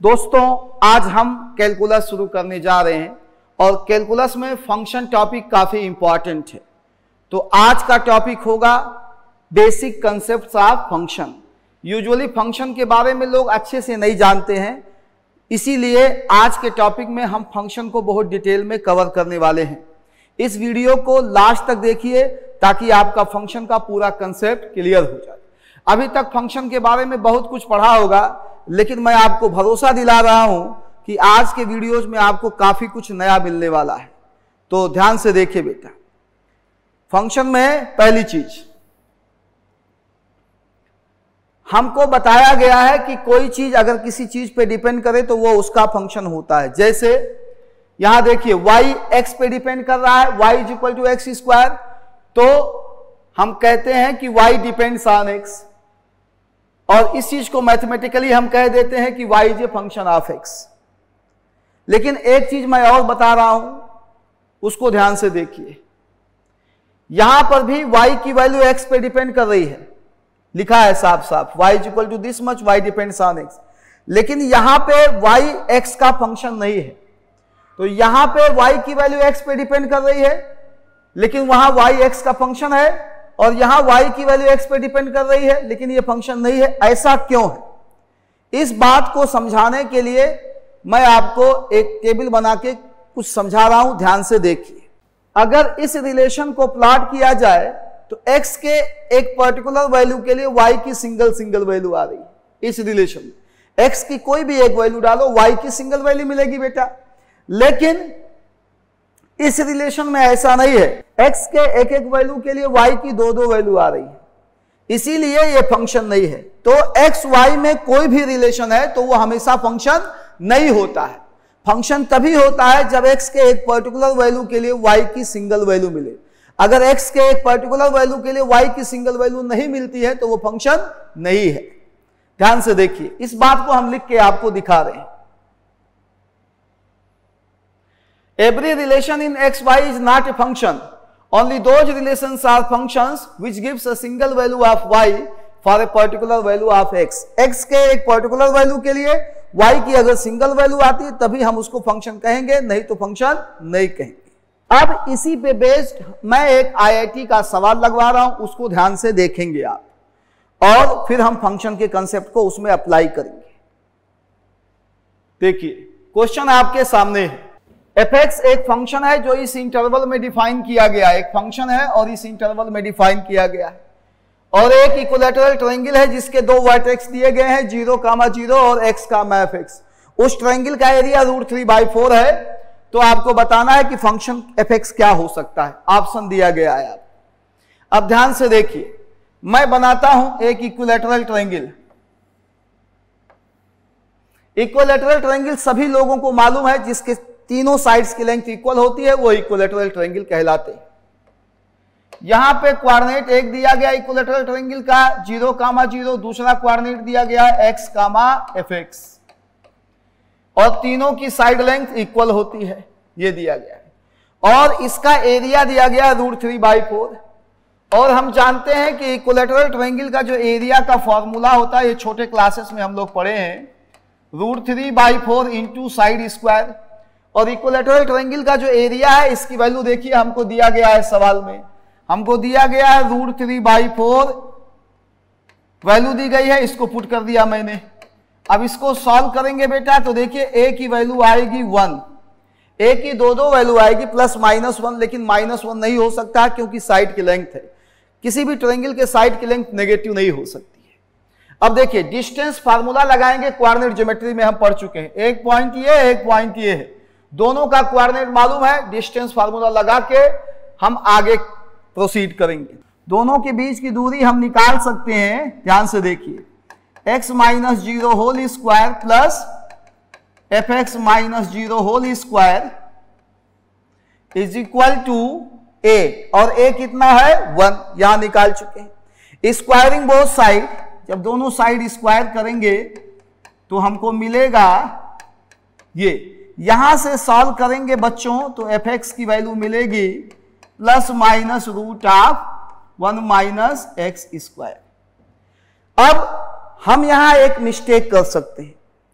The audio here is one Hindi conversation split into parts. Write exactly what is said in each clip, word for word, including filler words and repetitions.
दोस्तों आज हम कैलकुलस शुरू करने जा रहे हैं और कैलकुलस में फंक्शन टॉपिक काफी इंपॉर्टेंट है। तो आज का टॉपिक होगा basic concepts of function. Usually function के बारे में लोग अच्छे से नहीं जानते हैं, इसीलिए आज के टॉपिक में हम फंक्शन को बहुत डिटेल में कवर करने वाले हैं। इस वीडियो को लास्ट तक देखिए ताकि आपका फंक्शन का पूरा कंसेप्ट क्लियर हो जाए। अभी तक फंक्शन के बारे में बहुत कुछ पढ़ा होगा, लेकिन मैं आपको भरोसा दिला रहा हूं कि आज के वीडियोज में आपको काफी कुछ नया मिलने वाला है। तो ध्यान से देखिए बेटा, फंक्शन में पहली चीज हमको बताया गया है कि कोई चीज अगर किसी चीज पे डिपेंड करे तो वो उसका फंक्शन होता है। जैसे यहां देखिए y x पे डिपेंड कर रहा है, y is equal to x square, तो हम कहते हैं कि y डिपेंड्स ऑन x, और इस चीज को मैथमेटिकली हम कह देते हैं कि y is a function of x। लेकिन एक चीज मैं और बता रहा हूं, उसको ध्यान से देखिए। यहां पर भी y की वैल्यू x पे डिपेंड कर रही है, लिखा है साफ साफ y is equal to this much, y depends on x। लेकिन यहां पे y x का फंक्शन नहीं है, तो यहां पे y की वैल्यू x पे डिपेंड कर रही है, लेकिन वहां y x का फंक्शन है, और यहां y की वैल्यू x पे डिपेंड कर रही है लेकिन ये फंक्शन नहीं है। ऐसा क्यों है? इस बात को समझाने के लिए मैं आपको एक टेबल बना के कुछ समझा रहा हूं, ध्यान से देखिए। अगर इस रिलेशन को प्लॉट किया जाए तो x के एक पर्टिकुलर वैल्यू के लिए y की सिंगल सिंगल वैल्यू आ रही है। इस रिलेशन में x की कोई भी एक वैल्यू डालो, y की सिंगल वैल्यू मिलेगी बेटा। लेकिन इस रिलेशन में ऐसा नहीं है, x के एक एक वैल्यू के लिए y की दो दो वैल्यू आ रही है, इसीलिए ये फंक्शन नहीं है। तो x y में कोई भी रिलेशन है तो वो हमेशा फंक्शन नहीं होता है। फंक्शन तभी होता है जब x के एक पर्टिकुलर वैल्यू के लिए y की सिंगल वैल्यू मिले। अगर x के एक पर्टिकुलर वैल्यू के लिए y की सिंगल वैल्यू नहीं मिलती है तो वो फंक्शन नहीं है। ध्यान से देखिए, इस बात को हम लिख के आपको दिखा रहे हैं। Every relation in x y is not a function. Only those relations are functions which gives a single value of y for a particular value of x. x के एक पर्टिकुलर वैल्यू के लिए y की अगर सिंगल वैल्यू आती है तभी हम उसको फंक्शन कहेंगे, नहीं तो फंक्शन नहीं कहेंगे। अब इसी पे बेस्ड मैं एक आई आई टी का सवाल लगवा रहा हूं, उसको ध्यान से देखेंगे आप, और फिर हम फंक्शन के कंसेप्ट को उसमें अप्लाई करेंगे। देखिए क्वेश्चन आपके सामने है। fx एक फंक्शन है जो इस इंटरवल में डिफाइन किया गया है, एक फंक्शन है और इस इंटरवल में डिफाइन किया गया है, और एक इक्विलैटरल ट्रायंगल है जिसके दो वर्टेक्स दिए गए हैं, जीरो कामा जीरो और x कामा एफ एक्स। उस ट्रायंगल का area root three by four है। तो आपको बताना है कि फंक्शन fx क्या हो सकता है, ऑप्शन दिया गया है। आप अब ध्यान से देखिए, मैं बनाता हूं एक इक्विलैटरल ट्रायंगल। इक्विलैटरल ट्रायंगल सभी लोगों को मालूम है, जिसके तीनों साइड्स की लेंथ इक्वल होती है वो इक्विलैटरल ट्रायंगल कहलाते हैं। यहां पे कोऑर्डिनेट एक दिया गया इक्विलैटरल ट्रायंगल का जीरो कामा जीरो, दूसरा कोऑर्डिनेट दिया गया है x कामा एफ एक्स, और तीनों की साइड लेंथ इक्वल होती है, ये दिया गया है। और इसका एरिया दिया गया रूट थ्री बाई फोर। और हम जानते हैं कि इक्विलैटरल ट्रायंगल का जो एरिया का फॉर्मूला होता है, ये छोटे क्लासेस में हम लोग पढ़े हैं, root three by four into side square. और इक्विलैटरल ट्रायंगल का जो एरिया है, इसकी वैल्यू देखिए हमको दिया गया है सवाल में, हमको दिया गया है root three by four, value दी गई है, इसको पुट कर दिया मैंने। अब इसको सॉल्व करेंगे बेटा तो देखिए a की वैल्यू आएगी वन, a की दो दो वैल्यू आएगी प्लस माइनस वन, लेकिन माइनस वन नहीं हो सकता क्योंकि साइड की लेंथ है। किसी भी ट्रायंगल के साइड की लेंथ नेगेटिव नहीं हो सकती है। अब देखिए डिस्टेंस फार्मूला लगाएंगे, कोऑर्डिनेट ज्योमेट्री में हम पढ़ चुके हैं। एक पॉइंट ये, एक पॉइंट ये है, दोनों का कोऑर्डिनेट मालूम है, डिस्टेंस फार्मूला लगा के हम आगे प्रोसीड करेंगे। दोनों के बीच की दूरी हम निकाल सकते हैं, ध्यान से देखिए, x minus zero whole square plus f x minus zero whole square is equal to a, और a कितना है वन, यहां निकाल चुके हैं। स्क्वायरिंग बोथ साइड, जब दोनों साइड स्क्वायर करेंगे तो हमको मिलेगा ये। यहां से सॉल्व करेंगे बच्चों तो एफ एक्स की वैल्यू मिलेगी plus minus root of one minus x square. अब हम यहां एक मिस्टेक कर सकते हैं,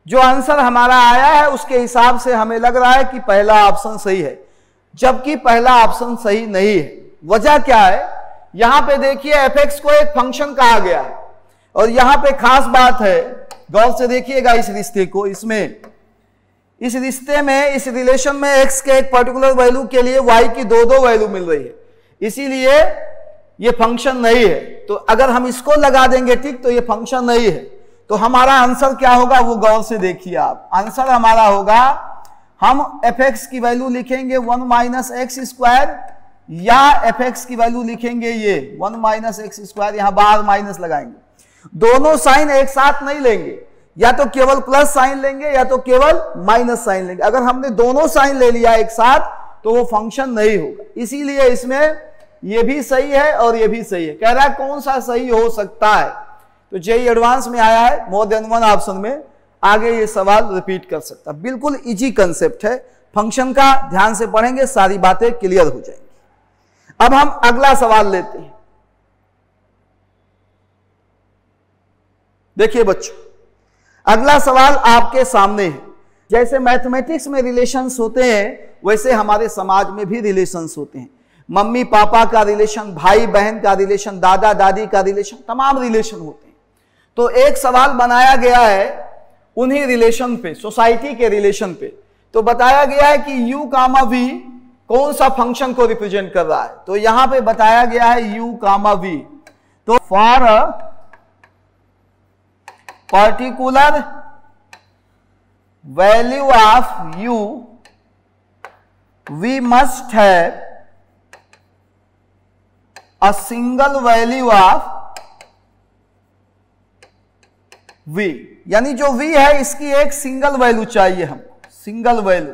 जो आंसर हमारा आया है उसके हिसाब से हमें लग रहा है कि पहला ऑप्शन सही है, जबकि पहला ऑप्शन सही नहीं है। वजह क्या है? यहां पे देखिए एफ एक्स को एक फंक्शन कहा गया है और यहां पे खास बात है, गौर से देखिएगा इस रिश्ते को। इसमें इस रिश्ते में, इस रिलेशन में एक्स के एक पर्टिकुलर वैल्यू के लिए वाई की दो दो वैल्यू मिल रही है, इसीलिए ये फंक्शन नहीं है। तो अगर हम इसको लगा देंगे ठीक, तो ये फंक्शन नहीं है। तो हमारा आंसर क्या होगा वो गौर से देखिए आप। आंसर हमारा होगा, हम एफ एक्स की वैल्यू लिखेंगे वन माइनस एक्स स्क्वायर, या एफ एक्स की वैल्यू लिखेंगे ये वन माइनस एक्स स्क्वायर, यहां बाहर माइनस लगाएंगे। दोनों साइन एक साथ नहीं लेंगे, या तो केवल प्लस साइन लेंगे या तो केवल माइनस साइन लेंगे। अगर हमने दोनों साइन ले लिया एक साथ तो वो फंक्शन नहीं होगा। इसीलिए इसमें ये भी सही है और ये भी सही है। कह रहा है कौन सा सही हो सकता है, तो जेईई एडवांस में आया है मोर देन वन ऑप्शन में, आगे ये सवाल रिपीट कर सकता। बिल्कुल इजी कंसेप्ट है, फंक्शन का ध्यान से पढ़ेंगे सारी बातें क्लियर हो जाएंगी। अब हम अगला सवाल लेते हैं। देखिए बच्चों, अगला सवाल आपके सामने है। जैसे मैथमेटिक्स में रिलेशंस होते हैं वैसे हमारे समाज में भी रिलेशंस होते हैं। मम्मी पापा का रिलेशन, भाई बहन का रिलेशन, दादा दादी का रिलेशन, तमाम रिलेशन होते हैं। तो एक सवाल बनाया गया है उन्हीं रिलेशन पे, सोसाइटी के रिलेशन पे। तो बताया गया है कि u कामा v कौन सा फंक्शन को रिप्रेजेंट कर रहा है। तो यहां पे बताया गया है u कामा v, तो for a particular value of u we must have a single value of v, यानी जो v है इसकी एक सिंगल वैल्यू चाहिए हमको, सिंगल वैल्यू।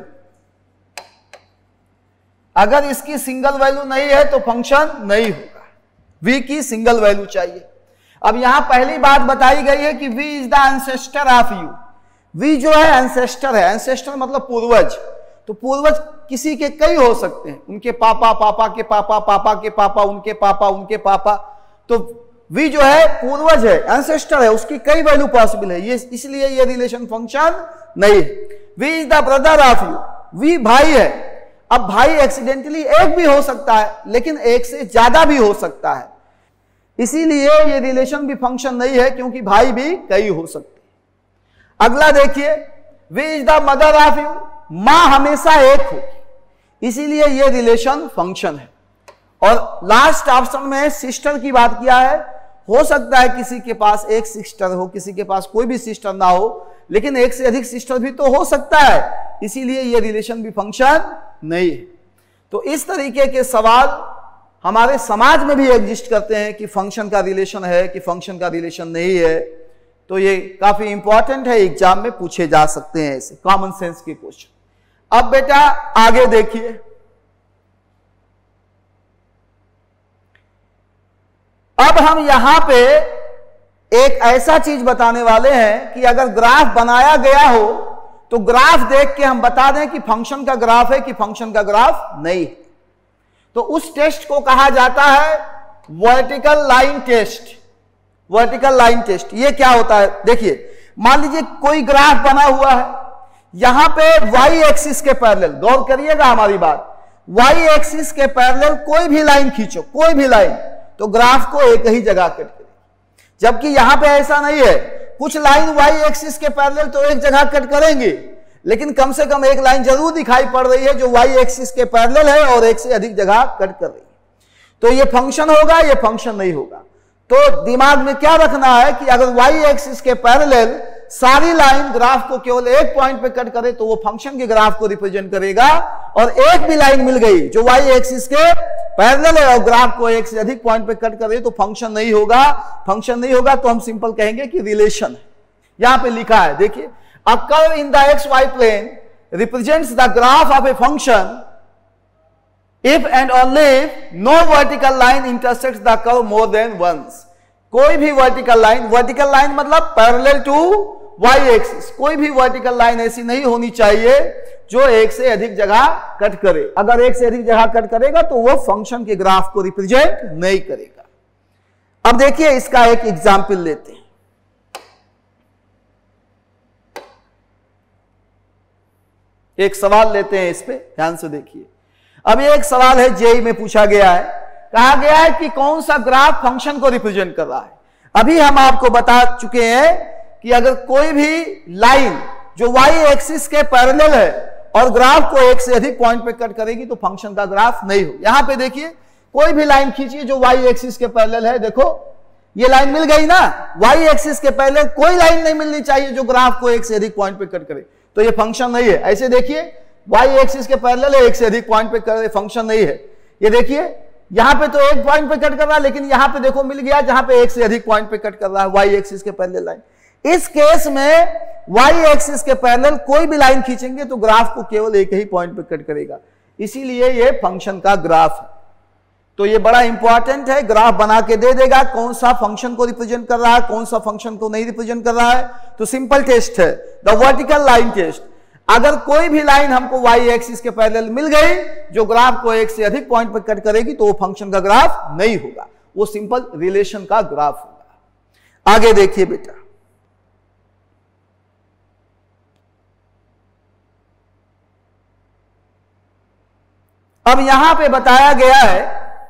अगर इसकी सिंगल वैल्यू नहीं है तो फंक्शन नहीं होगा, v की सिंगल वैल्यू चाहिए। अब यहां पहली बात बताई गई है कि v is the ancestor of u। v जो है एंसेस्टर है, एंसेस्टर मतलब पूर्वज। तो पूर्वज किसी के कई हो सकते हैं, उनके पापा, पापा के पापा, पापा के पापा, उनके पापा, उनके पापा। तो v जो है पूर्वज है, एंसेस्टर है, उसकी कई वैल्यू पॉसिबल है, ये इसलिए ये रिलेशन फंक्शन नहीं है। v is the brother of u, v भाई है। अब भाई एक्सीडेंटली एक भी हो सकता है, लेकिन एक से ज्यादा भी हो सकता है, इसीलिए ये रिलेशन भी फंक्शन नहीं है, क्योंकि भाई भी कई हो सकते हैं। अगला देखिए, v is the mother of u, मां हमेशा एक हो, इसीलिए ये रिलेशन फंक्शन है। और लास्ट ऑप्शन में सिस्टर की बात किया है। हो सकता है किसी के पास एक सिस्टर हो, किसी के पास कोई भी सिस्टर ना हो, लेकिन एक से अधिक सिस्टर भी तो हो सकता है, इसीलिए ये रिलेशन भी फंक्शन नहीं है। तो इस तरीके के सवाल हमारे समाज में भी एग्जिस्ट करते हैं कि फंक्शन का रिलेशन है कि फंक्शन का रिलेशन नहीं है। तो ये काफी इंपॉर्टेंट है, एग्जाम में पूछे जा सकते हैं ऐसे कॉमन सेंस के क्वेश्चन। अब बेटा आगे देखिए, अब हम यहां पे एक ऐसा चीज बताने वाले हैं कि अगर ग्राफ बनाया गया हो तो ग्राफ देख के हम बता दें कि फंक्शन का ग्राफ है कि फंक्शन का ग्राफ नहीं है। तो उस टेस्ट को कहा जाता है vertical line test. Vertical line test ये क्या होता है? देखिए, मान लीजिए कोई ग्राफ बना हुआ है, यहां पे वाई एक्सिस के पैरेलल, गौर करिएगा हमारी बात, वाई एक्सिस के पैरेलल कोई भी लाइन खींचो, कोई भी लाइन, तो ग्राफ को एक ही जगह कट करेगी। जबकि यहां पे ऐसा नहीं है, कुछ लाइन वाई एक्सिस के पैरेलल तो एक जगह कट करेंगे, लेकिन कम से कम एक लाइन जरूर दिखाई पड़ रही है जो वाई एक्सिस के पैरेलल है और एक से अधिक जगह कट कर रही है। तो ये फंक्शन होगा, ये फंक्शन नहीं होगा। तो दिमाग में क्या रखना है कि अगर वाई एक्सिस के पैरेलल सारी लाइन ग्राफ को केवल एक पॉइंट पे कट करे तो वो फंक्शन के ग्राफ को रिप्रेजेंट करेगा, और एक भी लाइन मिल गई जो वाई एक्सिस के पैरेलल है और ग्राफ को एक से अधिक पॉइंट पे कट करे तो फंक्शन नहीं होगा। फंक्शन नहीं होगा तो हम सिंपल कहेंगे कि रिलेशन है। यहां पे लिखा है, देखिए, a curve in the xy plane represents the graph of a function if and only if no vertical line intersects the curve more than once। कोई भी वर्टिकल लाइन, वर्टिकल लाइन मतलब पैरेलल टू वाई एक्सिस, कोई भी वर्टिकल लाइन ऐसी नहीं होनी चाहिए जो एक से अधिक जगह कट करे। अगर एक से अधिक जगह कट करेगा तो वो फंक्शन के ग्राफ को रिप्रेजेंट नहीं करेगा। अब देखिए इसका एक एग्जाम्पल लेते हैं। एक सवाल लेते हैं, इस पे ध्यान से देखिए। अब ये एक सवाल है, जेई में पूछा गया है, कहा गया है कि कौन सा ग्राफ फंक्शन को रिप्रेजेंट कर रहा है। अभी हम आपको बता चुके हैं कि अगर कोई भी लाइन जो वाई एक्सिस के पैरेलल है और ग्राफ को एक से अधिक पॉइंट पे कट करेगी तो फंक्शन का ग्राफ नहीं हो। यहां पे देखिए, कोई भी लाइन खींचिए जो वाई एक्सिस के पैरेलल है, देखो ये लाइन मिल गई ना, वाई एक्सिस के पैरेलल कोई लाइन नहीं मिलनी चाहिए जो ग्राफ को एक से अधिक पॉइंट पे कट करे, तो ये फंक्शन नहीं है। ऐसे देखिए, वाई एक्सिस के पैरेलल है, एक से अधिक पॉइंट पे करे, फंक्शन नहीं है। ये देखिए, यहां पे तो एक पॉइंट पे कट कर रहा है, लेकिन यहां पे देखो मिल गया जहां पे एक से अधिक पॉइंट पे कट कर रहा है वाई एक्सिस के पैरेलल लाइन। इस केस में वाई एक्सिस के पैरेलल कोई भी लाइन खींचेंगे तो ग्राफ को केवल एक ही पॉइंट पे कट करेगा, इसीलिए ये फंक्शन का ग्राफ है। तो ये बड़ा इंपॉर्टेंट है, ग्राफ बना के दे देगा कौन सा फंक्शन को रिप्रेजेंट कर रहा है, कौन सा फंक्शन को नहीं रिप्रेजेंट कर रहा है। तो सिंपल टेस्ट है, द वर्टिकल लाइन टेस्ट। अगर कोई भी लाइन हमको वाई एक्सिस के पैरेलल मिल गई जो ग्राफ को एक से अधिक पॉइंट पर कट करेगी तो वो फंक्शन का ग्राफ नहीं होगा, वो सिंपल रिलेशन का ग्राफ होगा। आगे देखिए बेटा, अब यहां पे बताया गया है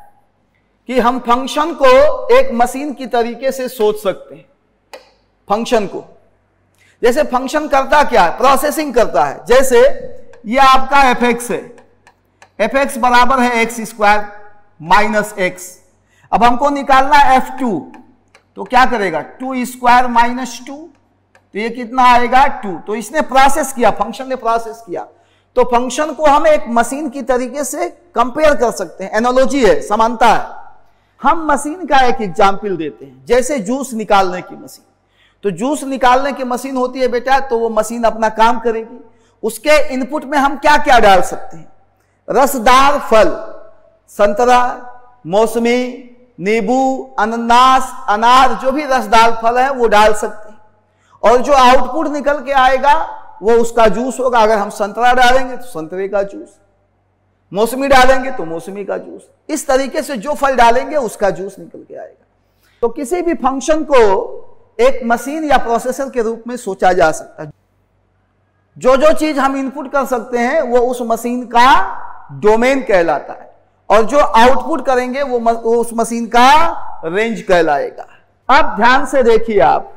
कि हम फंक्शन को एक मशीन की तरीके से सोच सकते हैं। फंक्शन को जैसे फंक्शन करता क्या है, प्रोसेसिंग करता है। जैसे ये आपका एफ एक्स है, एफ एक्स बराबर है एक्स स्क्वायर माइनस एक्स। अब हमको निकालना है एफ टू, तो क्या करेगा, टू स्क्वायर माइनस टू, तो ये कितना आएगा टू। तो इसने प्रोसेस किया, फंक्शन ने प्रोसेस किया। तो फंक्शन को हम एक मशीन की तरीके से कंपेयर कर सकते हैं, एनालॉजी है, समानता है। हम मशीन का एक एग्जाम्पल देते हैं, जैसे जूस निकालने की मशीन। तो जूस निकालने की मशीन होती है बेटा, तो वो मशीन अपना काम करेगी। उसके इनपुट में हम क्या क्या डाल सकते हैं, रसदार फल, संतरा, मौसमी, नींबू, अनानास, अनार, जो भी रसदार फल है वो डाल सकते हैं, और जो आउटपुट निकल के आएगा वो उसका जूस होगा। अगर हम संतरा डालेंगे तो संतरे का जूस, मौसमी डालेंगे तो मौसमी का जूस, इस तरीके से जो फल डालेंगे उसका जूस निकल के आएगा। तो किसी भी फंक्शन को एक मशीन या प्रोसेसर के रूप में सोचा जा सकता है। जो जो चीज हम इनपुट कर सकते हैं वो उस मशीन का डोमेन कहलाता है, और जो आउटपुट करेंगे वो, वो उस मशीन का रेंज कहलाएगा। अब ध्यान से देखिए, आप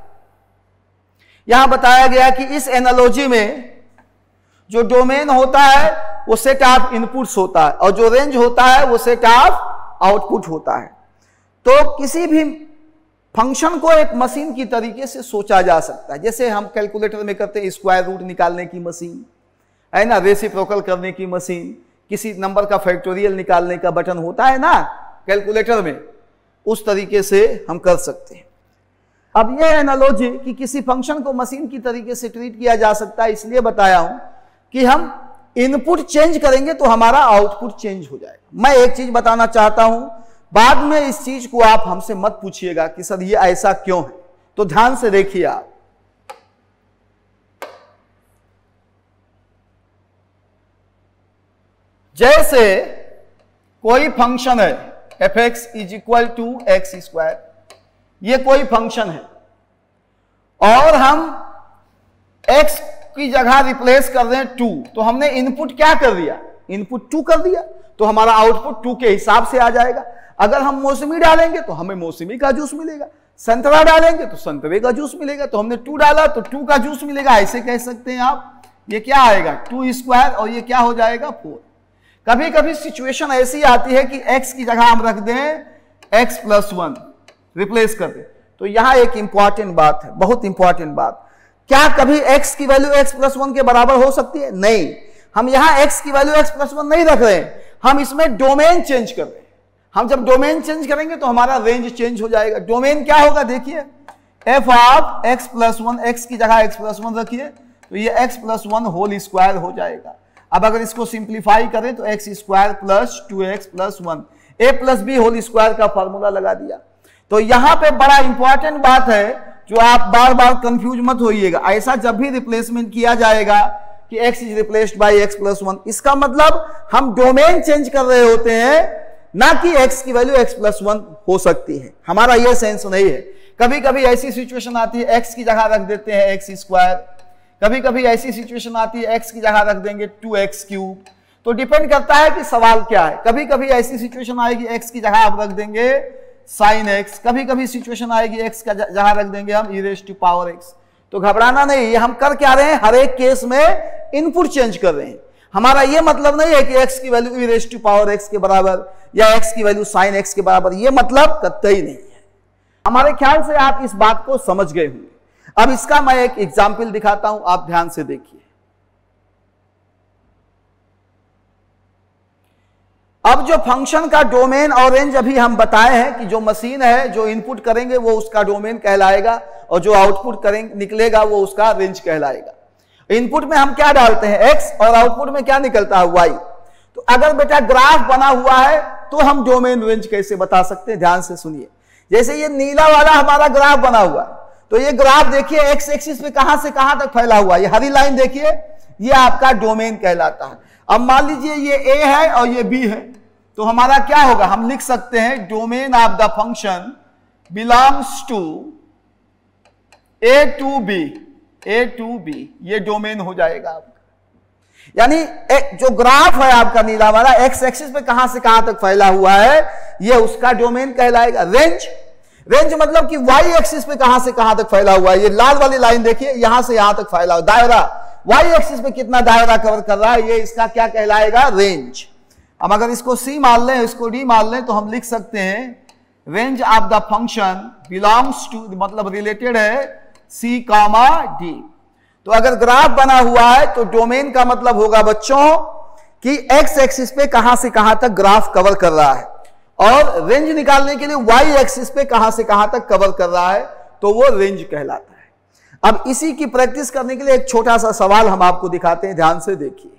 यहां बताया गया कि इस एनालॉजी में जो डोमेन होता है वो सेट ऑफ इनपुट्स होता है, और जो रेंज होता है वो सेट ऑफ आउटपुट होता है। तो किसी भी फंक्शन को एक मशीन की तरीके से सोचा जा सकता है। जैसे हम कैलकुलेटर में करते हैं स्क्वायर रूट निकालने की मशीन है ना, रेसिप्रोकल करने की मशीन, किसी नंबर का फैक्टोरियल निकालने का बटन होता है ना कैलकुलेटर में, उस तरीके से हम कर सकते हैं। अब यह एनालॉजी कि किसी फंक्शन को मशीन की तरीके से ट्रीट किया जा सकता है, इसलिए बताया हूं कि हम इनपुट चेंज करेंगे तो हमारा आउटपुट चेंज हो जाएगा। मैं एक चीज बताना चाहता हूं, बाद में इस चीज को आप हमसे मत पूछिएगा कि सर ये ऐसा क्यों है, तो ध्यान से देखिए आप। जैसे कोई फंक्शन है f x is equal to x square, ये कोई फंक्शन है, और हम x की जगह रिप्लेस कर रहे हैं टू, तो हमने इनपुट क्या कर दिया, इनपुट टू कर दिया, तो हमारा आउटपुट टू के हिसाब से आ जाएगा। अगर हम मौसमी डालेंगे तो हमें मौसमी का जूस मिलेगा, संतरा डालेंगे तो संतरे का जूस मिलेगा, तो हमने टू डाला तो टू का जूस मिलेगा, ऐसे कह सकते हैं आप। ये क्या आएगा टू स्क्वायर, और ये क्या हो जाएगा फोर। कभी कभी सिचुएशन ऐसी आती है कि x की जगह हम रख दें x प्लस वन, रिप्लेस कर दे। तो यहां एक इंपॉर्टेंट बात है, बहुत इंपॉर्टेंट बात, क्या कभी x की वैल्यू x प्लस वन के बराबर हो सकती है? नहीं, हम यहां x की वैल्यू x प्लस वन नहीं रख रहे हैं, हम इसमें डोमेन चेंज कर रहे हैं। हम जब डोमेन चेंज करेंगे तो हमारा रेंज चेंज हो जाएगा। डोमेन क्या होगा देखिए, f of x plus one, x की जगह एक्स प्लस वन रखिए तो ये x plus one whole square हो जाएगा। अब अगर इसको सिंप्लीफाई करें तो x square plus two x plus one, a plus b whole square का फॉर्मूला लगा दिया। तो यहां पे बड़ा इंपॉर्टेंट बात है जो आप बार बार कंफ्यूज मत होइएगा। ऐसा जब भी रिप्लेसमेंट किया जाएगा कि x is replaced by x plus one, इसका मतलब हम डोमेन चेंज कर रहे होते हैं, ना कि x की वैल्यू x प्लस वन हो सकती है। हमारा यह सेंस नहीं है। कभी कभी ऐसी सिचुएशन आती है x की जगह रख देते हैं एक्स स्क्वायर, कभी कभी ऐसी सिचुएशन आती है x की जगह रख देंगे टू एक्स क्यूब। तो डिपेंड करता है कि सवाल क्या है। कभी कभी ऐसी सिचुएशन आएगी x की जगह आप रख देंगे साइन x, कभी कभी सिचुएशन आएगी x का जगह रख देंगे हम e raise to power x। तो घबराना नहीं, ये हम कर क्या रहे हैं, हर एक केस में इनपुट चेंज कर रहे हैं। हमारा ये मतलब नहीं है कि x की value e raise to power x के बराबर या x की वैल्यू साइन x के बराबर, ये मतलब कतई नहीं है। हमारे ख्याल से आप इस बात को समझ गए होंगे। अब इसका मैं एक एग्जाम्पल दिखाता हूं, आप ध्यान से देखिए। अब जो फंक्शन का डोमेन और रेंज अभी हम बताए हैं कि जो मशीन है जो इनपुट करेंगे वो उसका डोमेन कहलाएगा और जो आउटपुट करेंगे निकलेगा वो उसका रेंज कहलाएगा। इनपुट में हम क्या डालते हैं x और आउटपुट में क्या निकलता है y। तो अगर बेटा ग्राफ बना हुआ है तो हम डोमेन रेंज कैसे बता सकते हैं, ध्यान से सुनिए। जैसे ये नीला वाला हमारा ग्राफ बना हुआ है, तो ये ग्राफ देखिए एक्स एक्सिस पे कहां से कहां तक फैला हुआ है, ये हरी लाइन देखिए, ये आपका डोमेन कहलाता है। अब मान लीजिए ये ए है और ये बी है, तो हमारा क्या होगा, हम लिख सकते हैं domain of the function belongs to a to b, a to b, ये डोमेन हो जाएगा आपका। यानी जो ग्राफ है आपका नीला वाला एक्स एक्सिस पे कहां से कहां तक फैला हुआ है, ये उसका डोमेन कहलाएगा। रेंज, रेंज मतलब कि वाई एक्सिस पे कहां से कहां तक फैला हुआ है, ये लाल वाली लाइन देखिए, यहां से यहां तक फैला हुआ दायरा, वाई एक्सिस पे कितना दायरा कवर कर रहा है, ये इसका क्या कहलाएगा, रेंज। अब अगर इसको सी मान लें, इसको डी मान लें, तो हम लिख सकते हैं range of the function belongs to, मतलब रिलेटेड है सी कामा डी। तो अगर ग्राफ बना हुआ है तो डोमेन का मतलब होगा बच्चों कि एक्स एक्सिस पे कहां से कहां तक ग्राफ कवर कर रहा है, और रेंज निकालने के लिए वाई एक्सिस पे कहां से कहां तक कवर कर रहा है, तो वो रेंज कहलाता है। अब इसी की प्रैक्टिस करने के लिए एक छोटा सा सवाल हम आपको दिखाते हैं, ध्यान से देखिए।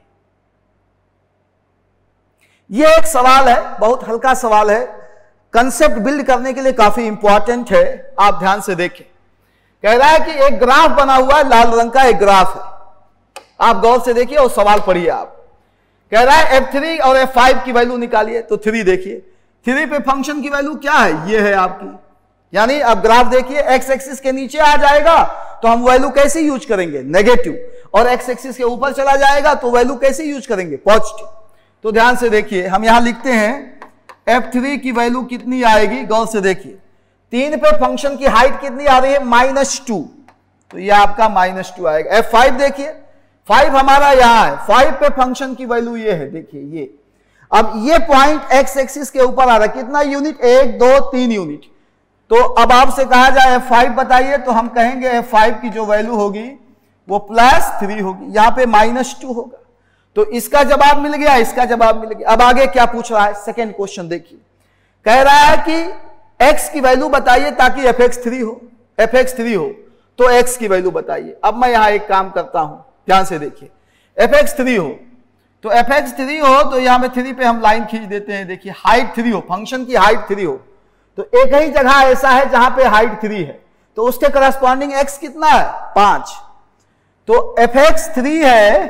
यह एक सवाल है, बहुत हल्का सवाल है, कंसेप्ट बिल्ड करने के लिए काफी इंपॉर्टेंट है, आप ध्यान से देखें। कह रहा है कि एक ग्राफ बना हुआ है, लाल रंग का एक ग्राफ है, आप गौर से देखिए और सवाल पढ़िए। आप कह रहा है एफ थ्री और एफ फाइव की वैल्यू निकालिए। तो थ्री देखिए, थ्री पे फंक्शन की वैल्यू क्या है, ये है आपकी, यानी अब ग्राफ देखिए एक्स एक्सिस के नीचे आ जाएगा तो हम वैल्यू कैसे यूज करेंगे, नेगेटिव, और एक्स एक्सिस के ऊपर चला जाएगा तो वैल्यू कैसे यूज करेंगे, पॉजिटिव। तो ध्यान से देखिए, हम यहां लिखते हैं एफ थ्री की वैल्यू कितनी आएगी, गौर से देखिए, तीन पे फंक्शन की हाइट कितनी आ रही है, माइनस टू, तो ये आपका माइनस टू आएगा। एफ फाइव देखिए, फाइव हमारा यहां है, फाइव पे फंक्शन की वैल्यू ये है, देखिए ये। अब ये पॉइंट एक्स एक्सिस के ऊपर आ रहा है, कितना यूनिट, एक दो तीन यूनिट। तो अब आपसे कहा जाए एफ फाइव बताइए, तो हम कहेंगे एफ फाइव की जो वैल्यू होगी वो प्लस थ्री होगी, यहां पे माइनस टू होगा। तो इसका जवाब मिल गया, इसका जवाब मिल गया। अब आगे क्या पूछ रहा है, सेकेंड क्वेश्चन देखिए, कह रहा है कि x की वैल्यू बताइए ताकि एफ एक्स थ्री हो, एफ एक्स थ्री हो तो x की वैल्यू बताइए। अब मैं यहां एक काम करता हूं, ध्यान से देखिए, एफ एक्स थ्री हो तो एफ एक्स थ्री हो तो यहां पे थ्री पे हम लाइन खींच देते हैं। देखिए हाइट थ्री हो, फंक्शन की हाइट थ्री हो, तो एक ही जगह ऐसा है जहां पे हाइट थ्री है, तो उसके करस्पॉन्डिंग x कितना है, पांच। तो एफ एक्स थ्री है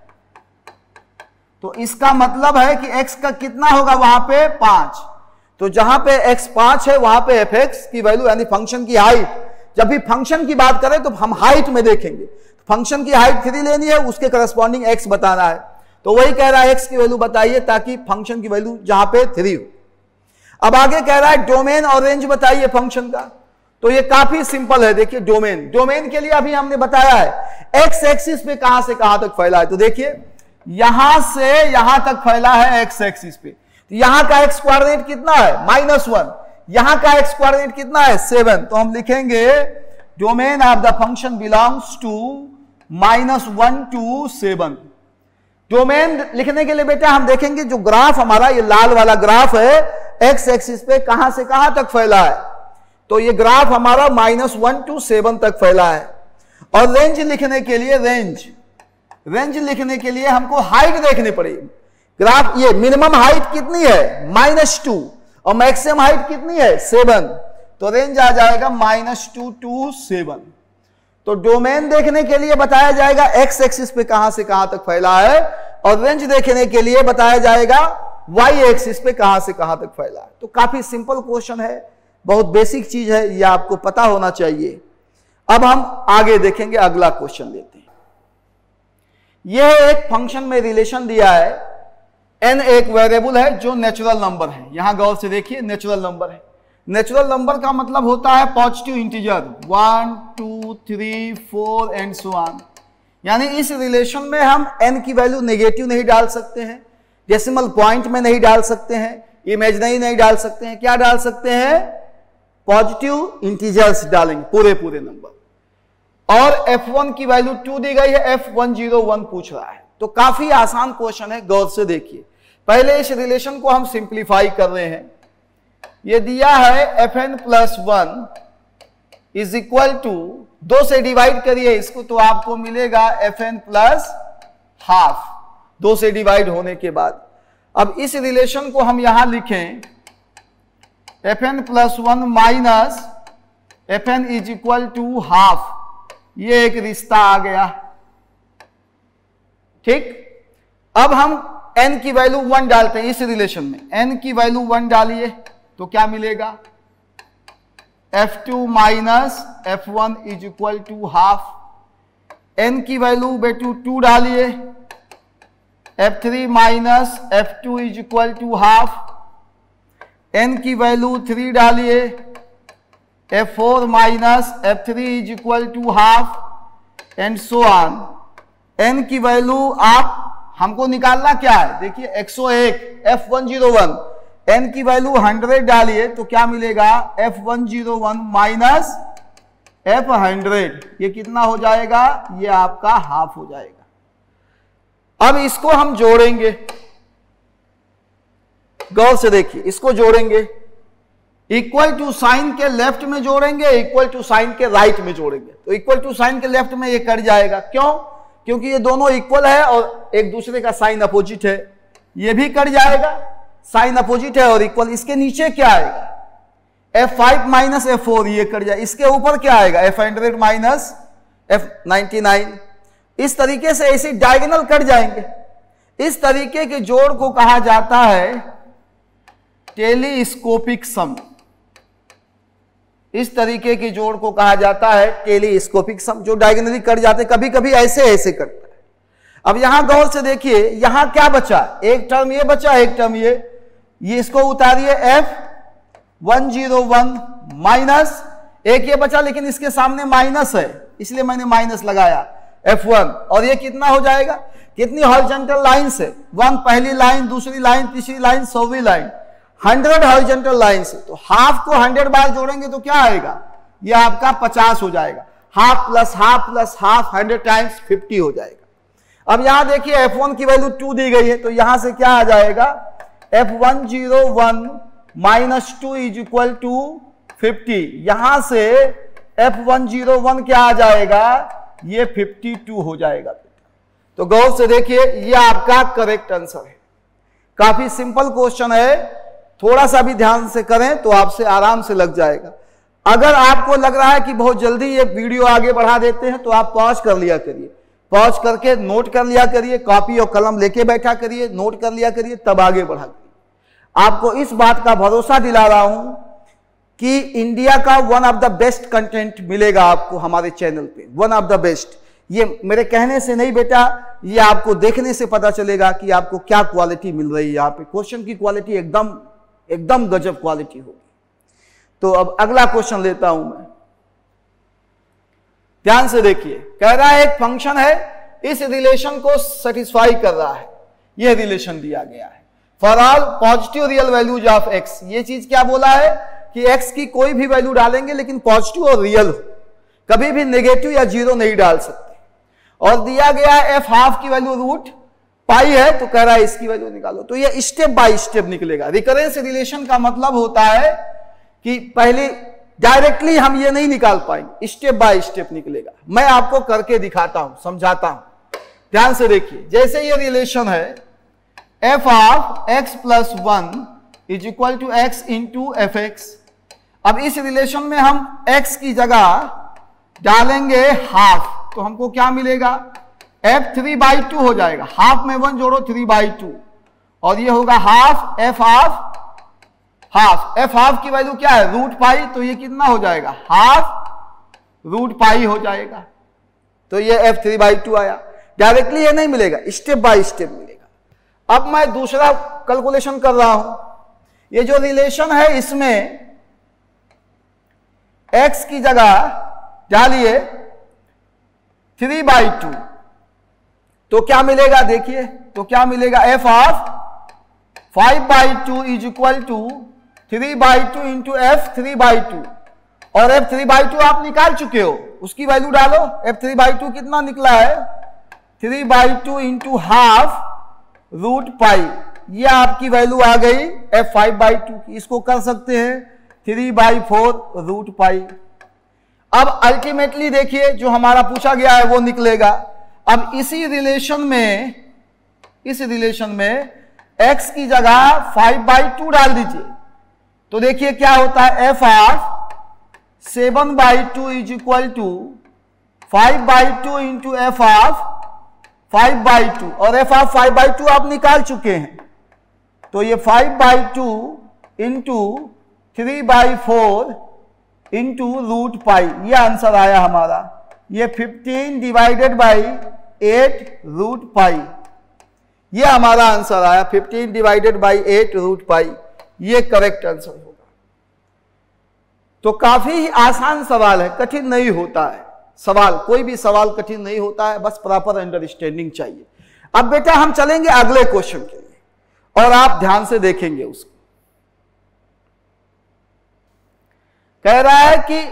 तो इसका मतलब है कि x का कितना होगा वहां पे, पांच। तो जहां पे x पांच है वहां पे fx की वैल्यू यानी फंक्शन की हाइट, जब भी फंक्शन की बात करें तो हम हाइट में देखेंगे, फंक्शन की हाइट थ्री लेनी है, उसके करस्पॉन्डिंग x बताना है। तो वही कह रहा है x की वैल्यू बताइए ताकि फंक्शन की वैल्यू जहां पे थ्री हो। अब आगे कह रहा है डोमेन और रेंज बताइए फंक्शन का। तो ये काफी सिंपल है, देखिए डोमेन, डोमेन के लिए अभी हमने बताया है एक्स एक्सिस पे कहां से कहां तक फैला है। तो देखिए यहां से यहां तक फैला है एक्स एक्सिस पे, यहां का एक्स कोऑर्डिनेट कितना है, माइनस वन, यहां का एक्स कोऑर्डिनेट कितना है, सेवन। तो हम लिखेंगे domain of the function belongs to minus one to seven. Domain लिखने के लिए बेटा हम देखेंगे जो ग्राफ हमारा ये लाल वाला ग्राफ है एक्स एक्सिस पे कहां से कहां तक फैला है, तो ये ग्राफ हमारा माइनस वन टू सेवन तक फैला है। और रेंज लिखने के लिए, रेंज रेंज लिखने के लिए हमको हाइट देखनी पड़ेगी। ग्राफ ये मिनिमम हाइट कितनी है, माइनस टू, और मैक्सिमम हाइट कितनी है, सेवन। तो रेंज आ जाएगा माइनस टू टू सेवन। तो डोमेन देखने के लिए बताया जाएगा एक्स एक्सिस पे कहां से कहां तक फैला है, और रेंज देखने के लिए बताया जाएगा वाई एक्सिस पे कहां से कहां तक फैला है। तो काफी सिंपल क्वेश्चन है, बहुत बेसिक चीज है, यह आपको पता होना चाहिए। अब हम आगे देखेंगे, अगला क्वेश्चन लेते हैं। यह एक फंक्शन में रिलेशन दिया है, n एक वेरिएबल है जो नेचुरल नंबर है। यहां गौर से देखिए, नेचुरल नंबर है। नेचुरल नंबर का मतलब होता है positive integer, one two three four and so on. यानी इस रिलेशन में हम n की वैल्यू नेगेटिव नहीं डाल सकते हैं, डेसिमल पॉइंट में नहीं डाल सकते हैं, इमेजिनरी नहीं डाल सकते हैं। क्या डाल सकते हैं? पॉजिटिव इंटीजर्स डालेंगे, पूरे पूरे नंबर। और एफ वन की वैल्यू टू दी गई है, एफ वन जीरो वन पूछ रहा है। तो काफी आसान क्वेश्चन है, गौर से देखिए। पहले इस रिलेशन को हम सिंप्लीफाई कर रहे हैं। ये दिया है f n plus one is equal to, दो से डिवाइड करिए इसको तो आपको मिलेगा एफ एन प्लस हाफ, दो से डिवाइड होने के बाद। अब इस रिलेशन को हम यहां लिखें, f n plus one minus f n is equal to half. ये एक रिश्ता आ गया, ठीक। अब हम n की वैल्यू वन डालते हैं इस रिलेशन में, n की वैल्यू वन डालिए तो क्या मिलेगा? F two minus f one is equal to half. n की वैल्यू बेटू टू डालिए, f three minus f two is equal to half. n की वैल्यू थ्री डालिए, f four minus f three is equal to half and so on. n की वैल्यू आप हमको निकालना क्या है? देखिए एक सौ एक, f one zero one. n की वैल्यू हंड्रेड डालिए तो क्या मिलेगा? F one zero one minus f hundred. ये कितना हो जाएगा? ये आपका हाफ हो जाएगा। अब इसको हम जोड़ेंगे, गौर से देखिए, इसको जोड़ेंगे। इक्वल टू साइन के लेफ्ट में जोड़ेंगे, इक्वल टू साइन के राइट में जोड़ेंगे। तो इक्वल टू साइन के लेफ्ट में ये कट जाएगा। क्यों? क्योंकि ये दोनों इक्वल है और एक दूसरे का साइन अपोजिट है। ये भी कट जाएगा, साइन अपोजिट है और इक्वल। इसके नीचे क्या आएगा? F five minus f four, ये कट जाए। इसके ऊपर क्या आएगा? F hundred minus f ninety nine. इस तरीके से ऐसे डायगोनल कट जाएंगे। इस तरीके के जोड़ को कहा जाता है टेलीस्कोपिक सम। इस तरीके के जोड़ को कहा जाता है टेलीस्कोपिक सम, जो डायगोनली कट जाते, कभी कभी ऐसे ऐसे कटता है। अब यहां गौर से देखिए, यहां क्या बचा? एक टर्म ये बचा, एक टर्म ये। ये इसको उतारिए, f one zero one minus, एक ये बचा लेकिन इसके सामने माइनस है इसलिए मैंने माइनस लगाया, एफ वन। और ये कितना हो जाएगा? कितनी हॉरिजॉन्टल लाइंस है? वन पहली लाइन, दूसरी लाइन, तीसरी लाइन, चौवीं लाइन, हंड्रेड हॉरिजॉन्टल लाइंस है। तो हाफ को हंड्रेड बार जोड़ेंगे तो क्या आएगा? ये आपका पचास हो जाएगा। Half plus half plus half, hundred times fifty हो जाएगा। अब यहां देखिए एफ वन की वैल्यू टू दी गई है तो यहां से क्या आ जाएगा? F one zero one minus two is equal to fifty. यहां से एफ वन जीरो वन क्या आ जाएगा? ये फिफ्टी टू हो जाएगा। तो गौर से देखिए, ये आपका करेक्ट आंसर है। काफी सिंपल क्वेश्चन है, थोड़ा सा भी ध्यान से करें तो आपसे आराम से लग जाएगा। अगर आपको लग रहा है कि बहुत जल्दी ये वीडियो आगे बढ़ा देते हैं तो आप पॉज कर लिया करिए, पॉज करके नोट कर लिया करिए, कॉपी और कलम लेके बैठा करिए, नोट कर लिया करिए, तब आगे बढ़ा करिए। आपको इस बात का भरोसा दिला रहा हूं कि इंडिया का one of the best content मिलेगा आपको हमारे चैनल पे, वन ऑफ द बेस्ट। ये मेरे कहने से नहीं बेटा, ये आपको देखने से पता चलेगा कि आपको क्या क्वालिटी मिल रही है। यहाँ पे क्वेश्चन की क्वालिटी एकदम एकदम गजब क्वालिटी होगी। तो अब अगला क्वेश्चन लेता हूं मैं, ध्यान से देखिए। कह रहा है एक फंक्शन है, इस रिलेशन को सेटिस्फाई कर रहा है। यह रिलेशन दिया गया है for all positive real values of x. ये चीज क्या बोला है कि एक्स की कोई भी वैल्यू डालेंगे लेकिन पॉजिटिव और रियल हो, कभी भी नेगेटिव या जीरो नहीं डाल सकते। और दिया गया है एफ हाफ की वैल्यू रूट पाई है, तो कह रहा है इसकी वैल्यू निकालो। तो ये स्टेप बाय स्टेप निकलेगा। रिकरेंस रिलेशन का मतलब होता है कि पहले डायरेक्टली हम ये नहीं निकाल पाएंगे, स्टेप बाय स्टेप निकलेगा। मैं आपको करके दिखाता हूं, समझाता हूं, ध्यान से देखिए। जैसे ये रिलेशन है f of x plus one is equal to x into f x. अब इस रिलेशन में हम एक्स की जगह डालेंगे हाफ, तो हमको क्या मिलेगा? एफ थ्री बाई टू हो जाएगा। हाफ में वन जोड़ो, थ्री बाई टू, और ये होगा half f half half. F half की वैल्यू क्या है? रूट पाई, तो ये कितना हो जाएगा? हाफ रूट पाई हो जाएगा। तो ये एफ थ्री बाई टू आया। डायरेक्टली ये नहीं मिलेगा, स्टेप बाय स्टेप मिलेगा। अब मैं दूसरा कैलकुलेशन कर रहा हूं। ये जो रिलेशन है इसमें x की जगह डालिए थ्री बाई टू, तो क्या मिलेगा देखिए, तो क्या मिलेगा, f of five by two is equal to three by two into f three by two, और एफ थ्री बाई टू आप निकाल चुके हो, उसकी वैल्यू डालो। एफ थ्री बाई टू कितना निकला है, three by two into half root pi, ये आपकी वैल्यू आ गई एफ फाइव बाई टू की। इसको कर सकते हैं three by four root pi. अब अल्टीमेटली देखिए जो हमारा पूछा गया है वो निकलेगा। अब इसी रिलेशन में, इस रिलेशन में x की जगह फाइव बाई टू डाल दीजिए, तो देखिए क्या होता है, f of seven by two is equal to five by two into f of five by two, और f of five by two आप निकाल चुके हैं, तो ये five by two into three by four into root pi, ये आंसर आया हमारा। ये fifteen divided by eight root pi, ये हमारा आंसर आया, fifteen divided by eight root pi, ये करेक्ट आंसर होगा। तो काफी ही आसान सवाल है, कठिन नहीं होता है सवाल, कोई भी सवाल कठिन नहीं होता है, बस प्रॉपर अंडरस्टैंडिंग चाहिए। अब बेटा हम चलेंगे अगले क्वेश्चन के लिए और आप ध्यान से देखेंगे उसको। कह रहा है कि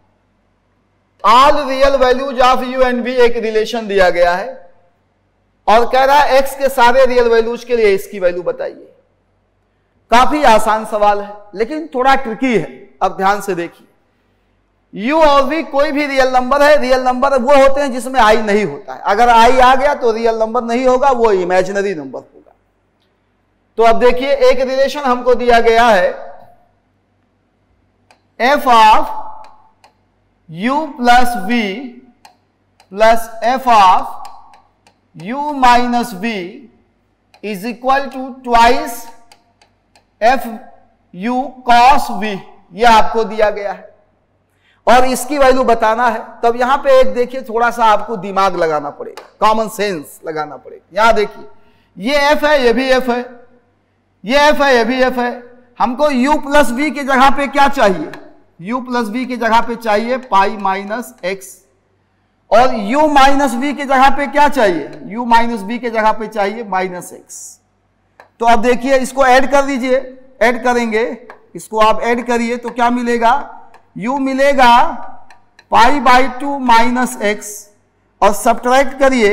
all real values of u and v, एक रिलेशन दिया गया है और कह रहा है एक्स के सारे रियल वैल्यूज के लिए इसकी वैल्यू बताइए। काफी आसान सवाल है लेकिन थोड़ा ट्रिकी है। अब ध्यान से देखिए, u और v कोई भी रियल नंबर है, रियल नंबर वो होते हैं जिसमें i नहीं होता है। अगर i आ गया तो रियल नंबर नहीं होगा, वो इमेजिनरी नंबर होगा। तो अब देखिए एक रिलेशन हमको दिया गया है, f of u plus v plus f of u minus v is equal to twice f u cos v, ये आपको दिया गया है और इसकी वैल्यू बताना है। तब यहां पे एक देखिए, थोड़ा सा आपको दिमाग लगाना पड़ेगा, कॉमन सेंस लगाना पड़ेगा। यहां देखिए ये f है, ये भी f है, ये f है, ये भी f है। हमको u प्लस v की जगह पे क्या चाहिए, u प्लस v की जगह पे चाहिए पाई माइनस एक्स, और u माइनस v की जगह पे क्या चाहिए, u माइनस v की जगह पे चाहिए माइनस एक्स। तो अब देखिए इसको ऐड कर दीजिए, ऐड करेंगे, इसको आप ऐड करिए तो क्या मिलेगा, u मिलेगा pi by two minus x, और सब्ट्रैक्ट करिए,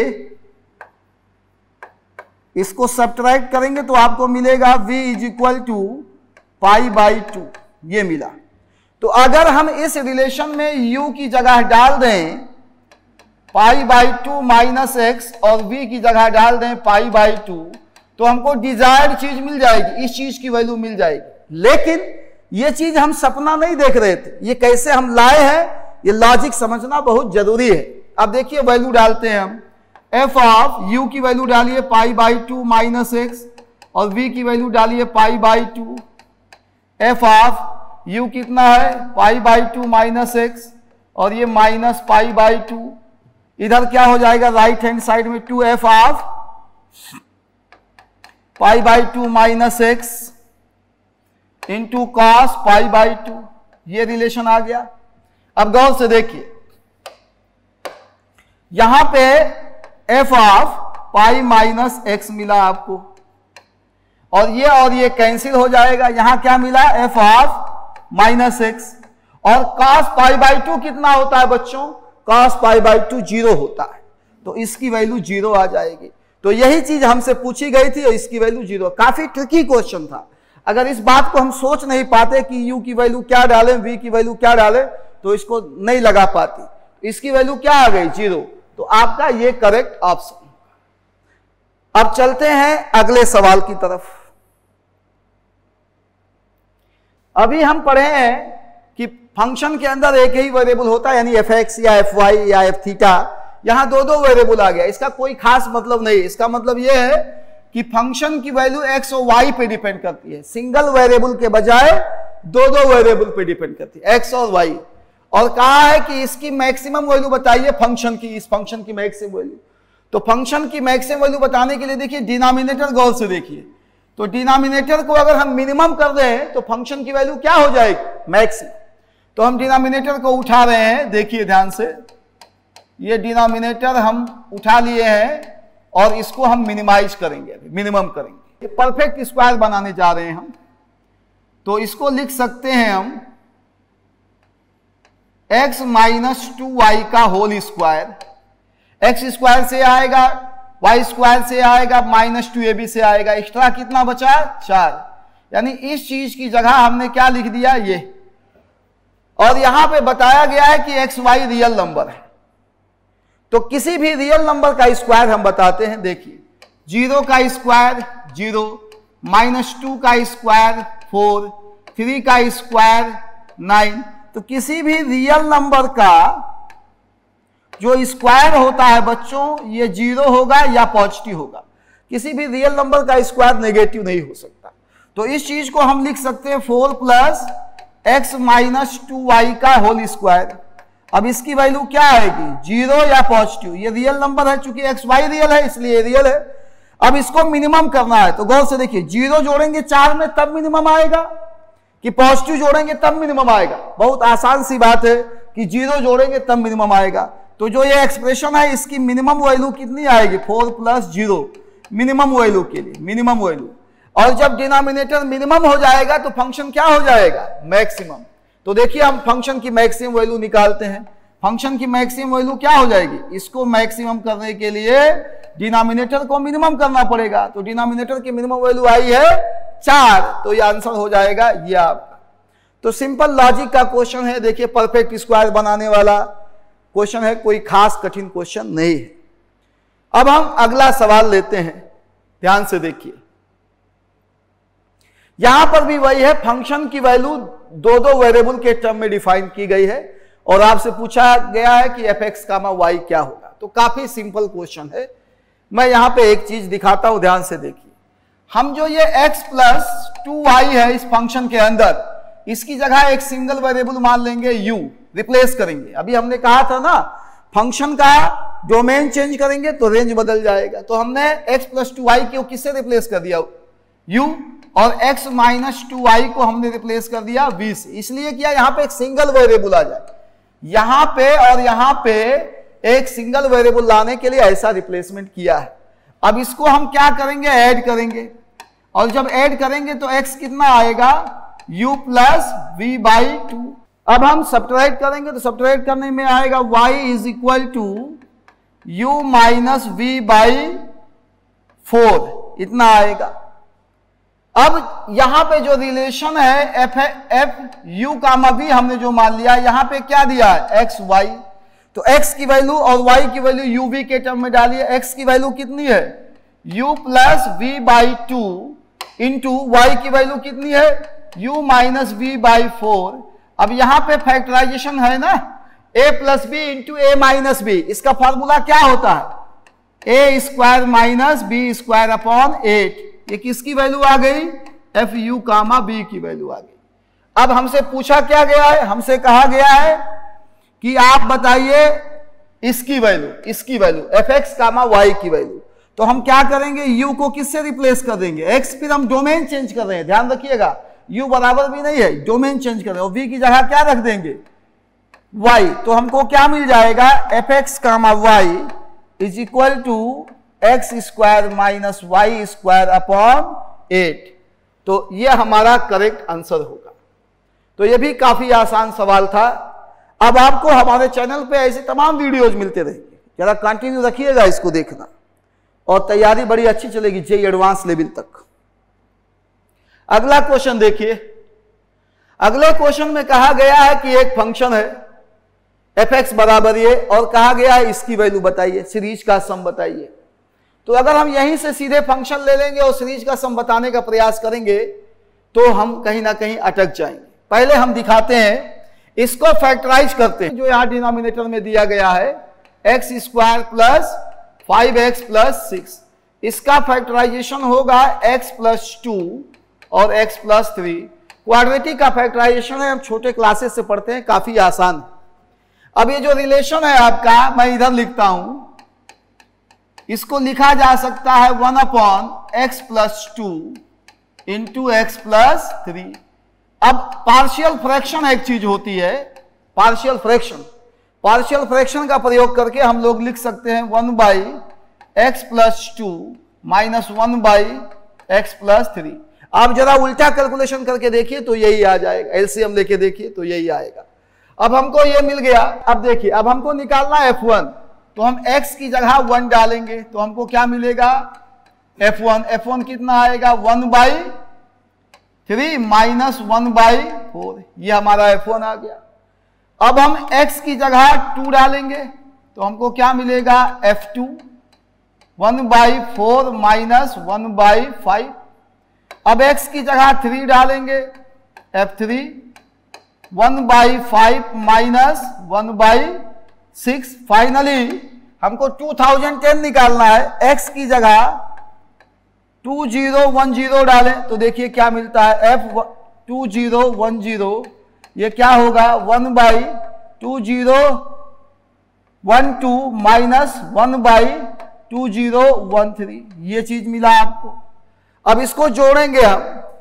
इसको सब्ट्रैक्ट करेंगे तो आपको मिलेगा v is equal to pi by two, ये मिला। तो अगर हम इस रिलेशन में u की जगह डाल दें pi by two minus x और v की जगह डाल दें पाई बाई टू, तो हमको डिजायर्ड चीज मिल जाएगी, इस चीज की वैल्यू मिल जाएगी। लेकिन ये चीज हम सपना नहीं देख रहे थे, ये कैसे हम लाए हैं, ये लॉजिक समझना बहुत जरूरी है। अब देखिए वैल्यू डालते हैं हम, f ऑफ u की वैल्यू डालिए pi by two minus x और v की वैल्यू डालिए pi by two. f of u कितना है, pi by two minus x और ये माइनस पाई बाई टू। इधर क्या हो जाएगा, राइट हैंड साइड में two f of pi by two minus x into cos pi by two, ये रिलेशन आ गया। अब गौर से देखिए, यहां पे f of pi minus x मिला आपको, और ये और ये कैंसिल हो जाएगा। यहां क्या मिला, एफ ऑफ माइनस एक्स, और कॉस पाई बाई टू कितना होता है बच्चों, cos pi by two zero होता है, तो इसकी वैल्यू जीरो आ जाएगी। तो यही चीज हमसे पूछी गई थी और इसकी वैल्यू जीरो। काफी ट्रिकी क्वेश्चन था। अगर इस बात को हम सोच नहीं पाते कि u की वैल्यू क्या डालें, v की वैल्यू क्या डालें, तो इसको नहीं लगा पाती। इसकी वैल्यू क्या आ गई, जीरो, तो आपका ये करेक्ट ऑप्शन। अब चलते हैं अगले सवाल की तरफ। अभी हम पढ़े हैं कि फंक्शन के अंदर एक ही वेरिएबल होता है, यानी एफ एक्स या एफ वाई या एफ थीटा। यहां दो दो वेरिएबल आ गया, इसका कोई खास मतलब नहीं। इसका मतलब यह है कि फंक्शन की वैल्यू एक्स और वाई पे डिपेंड करती है, सिंगल वेरिएबल के बजाय दो दो वेरिएबल पे डिपेंड करती है, एक्स और वाई। और कहा है कि इसकी मैक्सिमम वैल्यू बताइए फंक्शन की, इस फंक्शन की मैक्सिमम वैल्यू। तो फंक्शन की मैक्सिमम वैल्यू बताने के लिए देखिए डिनोमिनेटर गौर से देखिए, तो डिनोमिनेटर को अगर हम मिनिमम कर दें तो फंक्शन की वैल्यू क्या हो जाएगी, मैक्सिमम। तो हम डिनोमिनेटर को उठा रहे हैं, देखिए ध्यान से, ये डिनोमिनेटर हम उठा लिए हैं और इसको हम मिनिमाइज करेंगे, मिनिमम करेंगे। ये परफेक्ट स्क्वायर बनाने जा रहे हैं हम, तो इसको लिख सकते हैं हम x माइनस टू वाई का होल स्क्वायर। एक्स स्क्वायर से आएगा, वाई स्क्वायर से आएगा, माइनस टू ए बी से आएगा, एक्स्ट्रा कितना बचा, चार। यानी इस चीज की जगह हमने क्या लिख दिया, ये। और यहां पे बताया गया है कि एक्स वाई रियल नंबर है, तो किसी भी रियल नंबर का स्क्वायर हम बताते हैं। देखिए जीरो का स्क्वायर जीरो, माइनस टू का स्क्वायर फोर, थ्री का स्क्वायर नाइन। तो किसी भी रियल नंबर का जो स्क्वायर होता है बच्चों, ये जीरो होगा या पॉजिटिव होगा। किसी भी रियल नंबर का स्क्वायर नेगेटिव नहीं हो सकता। तो इस चीज को हम लिख सकते हैं four plus x minus two y का होल स्क्वायर। अब इसकी वैल्यू क्या आएगी, जीरो या पॉजिटिव। ये रियल नंबर है, चूंकि एक्स वाई रियल है इसलिए रियल है। अब इसको मिनिमम करना है, तो गौर से देखिए, जीरो जोड़ेंगे चार में तब मिनिमम आएगा कि पॉजिटिव जोड़ेंगे तब मिनिमम आएगा। बहुत आसान सी बात है कि जीरो जोड़ेंगे तब मिनिमम आएगा। तो जो ये एक्सप्रेशन है इसकी मिनिमम वैल्यू कितनी आएगी, four plus zero, minimum value के लिए, मिनिमम वैल्यू। और जब डिनोमिनेटर मिनिमम हो जाएगा तो फंक्शन क्या हो जाएगा, मैक्सिमम। तो देखिए हम फंक्शन की मैक्सिमम वैल्यू निकालते हैं। फंक्शन की मैक्सिमम वैल्यू क्या हो जाएगी, इसको मैक्सिमम करने के लिए डिनोमिनेटर को मिनिमम करना पड़ेगा। तो डिनोमिनेटर की मिनिमम वैल्यू आई है चार, तो ये आंसर हो जाएगा ये आपका। तो सिंपल लॉजिक का क्वेश्चन है, देखिए परफेक्ट स्क्वायर बनाने वाला क्वेश्चन है, कोई खास कठिन क्वेश्चन नहीं है। अब हम अगला सवाल लेते हैं, ध्यान से देखिए। यहां पर भी वही है, फंक्शन की वैल्यू दो दो वेरिएबल के टर्म में डिफाइन की गई है और आपसे पूछा गया है कि एफ एक्स कामा वाई क्या होगा। तो काफी सिंपल क्वेश्चन है। मैं यहां पे एक चीज दिखाता हूं, ध्यान से देखिए। हम जो ये x प्लस टू वाई है इस फंक्शन के अंदर, इसकी जगह एक सिंगल वेरिएबल मान लेंगे u, रिप्लेस करेंगे। अभी हमने कहा था ना, फंक्शन का डोमेन चेंज करेंगे तो रेंज बदल जाएगा। तो हमने x प्लस टू वाई को किससे रिप्लेस कर दिया, u, और x माइनस टू वाई को हमने रिप्लेस कर दिया v से। इसलिए किया यहां पे एक सिंगल वेरिएबल आ जाए, यहां पे और यहां पे एक सिंगल वेरिएबल लाने के लिए ऐसा रिप्लेसमेंट किया है। अब इसको हम क्या करेंगे, ऐड करेंगे, और जब ऐड करेंगे तो x कितना आएगा, u plus v by two. अब हम सब्ट्रैक्ट करेंगे तो सब्ट्रैक्ट करने में आएगा y is equal to u minus v by four, इतना आएगा। अब यहां पे जो रिलेशन है f f u comma v हमने जो मान लिया, यहां पे क्या दिया है, एक्स वाई। तो x की वैल्यू और y की वैल्यू यू वी के टर्म में डालिए। x की वैल्यू कितनी है, u plus v by two, into y की वैल्यू कितनी है, u minus v by four. अब यहां पे फैक्टराइजेशन है ना, a plus b into a minus b. इसका फॉर्मूला क्या होता है, a square minus b square upon eight. ये किसकी वैल्यू आ गई, एफ यू कामा बी की वैल्यू आ गई। अब हमसे पूछा क्या गया है, हमसे कहा गया है कि आप बताइए इसकी वैल्यू, इसकी value f x comma y की वैल्यू। तो हम क्या करेंगे, u को किससे रिप्लेस कर देंगे, x, फिर हम डोमेन चेंज कर रहे हैं, ध्यान रखिएगा u बराबर भी नहीं है, डोमेन चेंज कर रहे हैं, और v की जगह क्या रख देंगे, y। तो हमको क्या मिल जाएगा, f x comma y is equal to x square minus y square upon eight. तो ये हमारा करेक्ट आंसर होगा। तो ये भी काफी आसान सवाल था। अब आपको हमारे चैनल पे ऐसे तमाम वीडियोज मिलते रहेंगे, जरा कंटिन्यू रखिएगा इसको देखना, और तैयारी बड़ी अच्छी चलेगी जे एडवांस लेवल तक। अगला क्वेश्चन देखिए। अगले क्वेश्चन में कहा गया है कि एक फंक्शन है एफ एक्स बराबर ये, और कहा गया है इसकी वैल्यू बताइए, सीरीज का सम बताइए। तो अगर हम यहीं से सीधे फंक्शन ले लेंगे और सीरीज का सम बताने का प्रयास करेंगे तो हम कहीं ना कहीं अटक जाएंगे। पहले हम दिखाते हैं, इसको फैक्टराइज करते हैं। जो यहां डिनोमिनेटर में दिया गया है x square plus five x plus six, इसका फैक्टराइजेशन होगा एक्स प्लस टू और एक्स प्लस थ्री। क्वाड्रेटिक का फैक्टराइजेशन है, हम छोटे क्लासेस से पढ़ते हैं, काफी आसान। अब ये जो रिलेशन है आपका, मैं इधर लिखता हूं इसको लिखा जा सकता है one upon x plus two into x plus three. अब पार्शियल फ्रैक्शन एक चीज होती है, पार्शियल फ्रैक्शन, पार्शियल फ्रैक्शन का प्रयोग करके हम लोग लिख सकते हैं one by x plus two minus one by x plus three. आप जरा उल्टा कैलकुलेशन करके देखिए तो यही आ जाएगा, एलसीएम लेके देखिए तो यही आएगा। अब हमको ये मिल गया। अब देखिए, अब हमको निकालना एफ वन, तो हम x की जगह वन डालेंगे तो हमको क्या मिलेगा एफ वन। एफ वन कितना आएगा one by three minus one by four, ये हमारा एफ वन आ गया। अब हम x की जगह टू डालेंगे तो हमको क्या मिलेगा f two, one by four minus one by five. अब x की जगह थ्री डालेंगे f three, one by five minus one by six. Finally हमको टू थाउजेंड टेन निकालना है, x की जगह टू जीरो वन जीरो डालें तो देखिए क्या मिलता है f two zero one zero, ये क्या होगा one by two zero one two minus one by two zero one three, ये चीज मिला आपको। अब इसको जोड़ेंगे, हम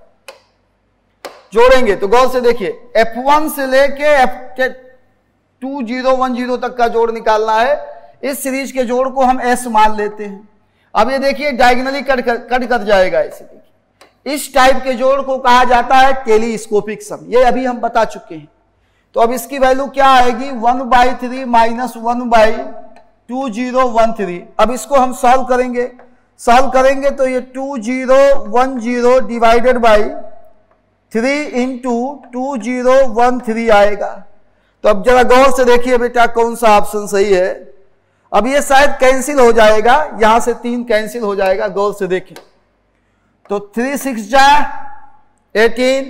जोड़ेंगे तो गौर से देखिए एफ वन से लेके f two zero one zero तक का जोड़ निकालना है। इस सीरीज के जोड़ को हम एस मान लेते हैं। अब ये देखिए डायगोनली कट कर कट कर जाएगा ऐसे। देखिए इस टाइप के जोड़ को कहा जाता है टेलीस्कोपिक सम, ये अभी हम बता चुके हैं। तो अब इसकी वैल्यू क्या आएगी one by three minus one by two zero one three. अब इसको हम सॉल्व करेंगे, सॉल्व करेंगे तो ये two zero one zero divided by three into two zero one three आएगा। तो अब जरा गौर से देखिए बेटा कौन सा ऑप्शन सही है। अब ये शायद कैंसिल हो जाएगा, यहां से तीन कैंसिल हो जाएगा, गौर से देखिए। तो थ्री सिक्स जा एटीन,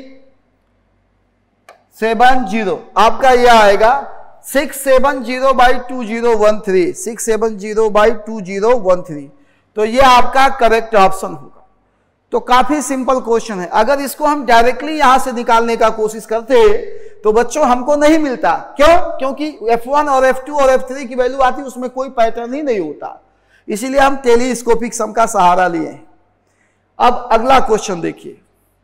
सेवन जीरो, आपका ये आएगा six seven zero by two zero one three, six seven zero by two zero one three. तो ये आपका करेक्ट ऑप्शन होगा। तो काफी सिंपल क्वेश्चन है। अगर इसको हम डायरेक्टली यहां से निकालने का कोशिश करते तो बच्चों हमको नहीं मिलता। क्यों? क्योंकि एफ वन और एफ टू और एफ थ्री की वैल्यू आती, उसमें कोई पैटर्न ही नहीं होता, इसीलिए हम टेलीस्कोपिक सम का सहारा लिए हैं। अब अगला क्वेश्चन देखिए।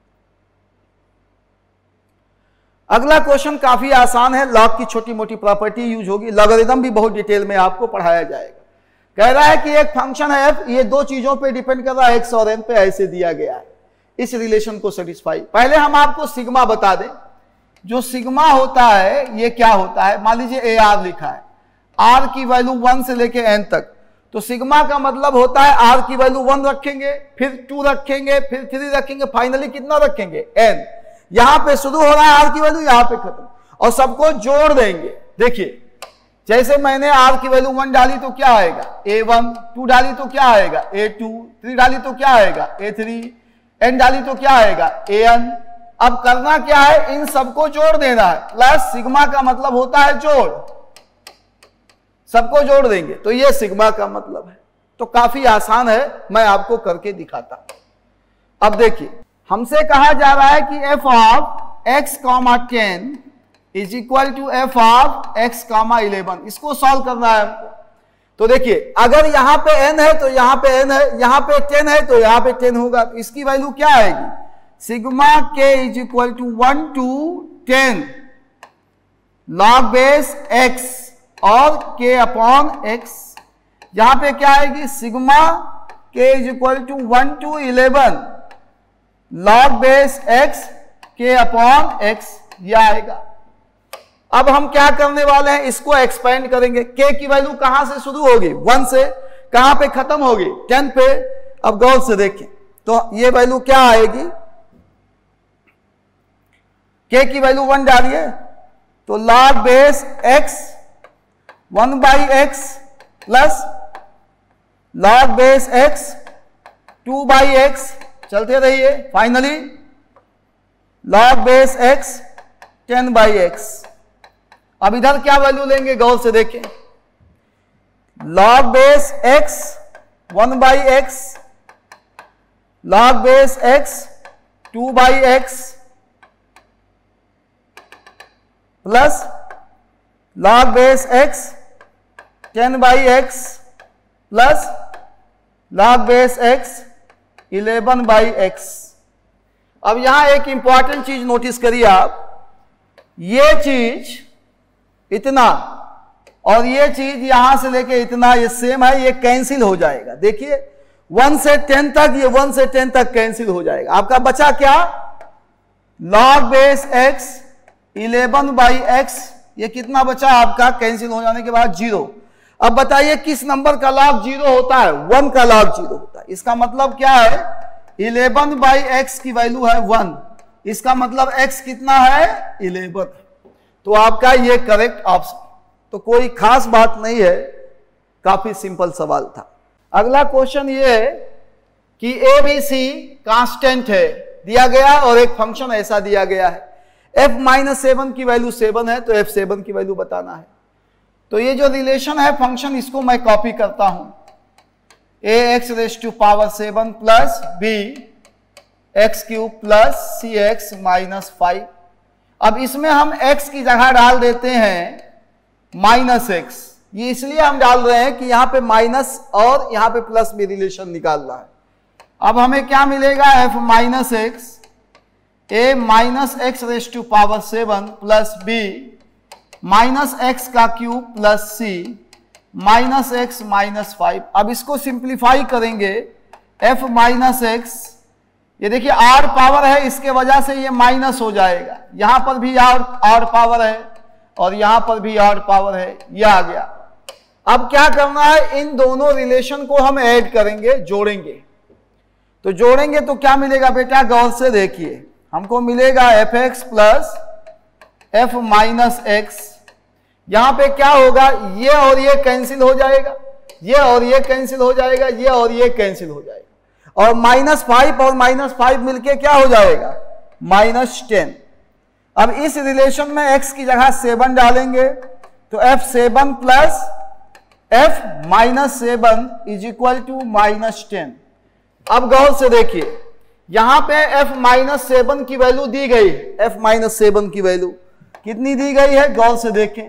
अगला क्वेश्चन काफी आसान है, लॉग की छोटी मोटी प्रॉपर्टी यूज होगी, लॉगरिथम भी बहुत डिटेल में आपको पढ़ाया जाएगा। कह रहा है कि एक फंक्शन है f, ये दो चीजों पे डिपेंड कर रहा है, x और n पे, ऐसे दिया गया है। इस रिलेशन को सेटिस्फाई, पहले हम आपको सिग्मा बता दें। जो सिग्मा होता है ये क्या होता है, मान लीजिए ए आर लिखा है, आर की वैल्यू वन से लेके एन तक, तो सिग्मा का मतलब होता है आर की वैल्यू वन रखेंगे, फिर टू रखेंगे, फिर थ्री रखेंगे, फाइनली कितना रखेंगे एन। यहां पे शुरू हो रहा है आर की वैल्यू, यहां पे खत्म, और सबको जोड़ देंगे। देखिए जैसे मैंने आर की वैल्यू वन डाली तो क्या आएगा ए वन, टू डाली तो क्या आएगा ए टू, थ्री डाली तो क्या आएगा ए थ्री, एन डाली तो क्या आएगा ए एन। अब करना क्या है, इन सबको जोड़ देना है। प्लस सिग्मा का मतलब होता है जोड़, सबको जोड़ देंगे तो ये सिग्मा का मतलब है। तो काफी आसान है, मैं आपको करके दिखाता हूं। अब देखिए हमसे कहा जा रहा है कि f of x comma ten is equal to f of x comma eleven, इसको सॉल्व करना है हमको। तो देखिए अगर यहां पे n है तो यहां पे n है, यहां पे टेन है तो यहां पे टेन होगा, तो इसकी वैल्यू क्या आएगी sigma k is equal to one to ten log base x और k अपॉन x। यहां पे क्या आएगी sigma k is equal to one to eleven log base x k upon x, यह आएगा। अब हम क्या करने वाले हैं, इसको एक्सपेंड करेंगे। k की वैल्यू कहां से शुरू होगी वन से, कहां पे खत्म होगी टेन पे। अब गौर से देखें तो ये वैल्यू क्या आएगी, k की वैल्यू वन डालिए तो log base x one by x plus log base x two by x, चलते रहिए, finally log base x ten by x. अब इधर क्या वैल्यू लेंगे, गौर से देखें, log base x one by x log base x two by x plus log base x ten by x plus log base x eleven by x. अब यहां एक इंपॉर्टेंट चीज नोटिस करिए आप, ये चीज इतना और ये चीज यहां से लेके इतना ये सेम है, ये कैंसिल हो जाएगा। देखिए वन से टेन तक, ये वन से टेन तक कैंसिल हो जाएगा। आपका बचा क्या, log base x eleven by x, ये कितना बचा आपका कैंसिल हो जाने के बाद जीरो। अब बताइए किस नंबर का लॉग जीरो होता है, वन का लॉग जीरो होता है। इसका मतलब क्या है, इलेवन बाई एक्स की वैल्यू है वन, इसका मतलब एक्स कितना है इलेवन। तो आपका ये करेक्ट ऑप्शन, तो कोई खास बात नहीं है, काफी सिंपल सवाल था। अगला क्वेश्चन ये है कि ए बी सी कांस्टेंट है दिया गया और एक फंक्शन ऐसा दिया गया है, एफ माइनस सेवन की वैल्यू सेवन है, तो एफ सेवन की वैल्यू बताना है। तो ये जो रिलेशन है फंक्शन, इसको मैं कॉपी करता हूं, a x raise to power seven plus b x cube plus c x minus five. अब इसमें हम x की जगह डाल देते हैं माइनस एक्स। ये इसलिए हम डाल रहे हैं कि यहां पे माइनस और यहां पे प्लस में रिलेशन निकालना है। अब हमें क्या मिलेगा, f minus x a minus x raise to power seven plus b minus x का cube plus c minus x minus five. अब इसको सिंप्लीफाई करेंगे, f माइनस एक्स, ये देखिए r पावर है, इसके वजह से ये माइनस हो जाएगा, यहां पर भी r r पावर है और यहां पर भी r पावर है, ये आ गया। अब क्या करना है, इन दोनों रिलेशन को हम ऐड करेंगे, जोड़ेंगे। तो जोड़ेंगे तो क्या मिलेगा बेटा, गौर से देखिए, हमको मिलेगा f x plus f minus x. यहां पे क्या होगा, ये और ये कैंसिल हो जाएगा, ये और ये कैंसिल हो जाएगा, ये और ये कैंसिल हो जाएगा, और माइनस फाइव और माइनस फाइव मिलके क्या हो जाएगा, माइनस टेन। अब इस रिलेशन में x की जगह सेवन डालेंगे, तो f seven plus f minus seven is equal to minus ten. अब गौर से देखिए, यहां पे f माइनस सेवन की वैल्यू दी गई, f माइनस सेवन की वैल्यू कितनी दी गई है, गौर से देखें,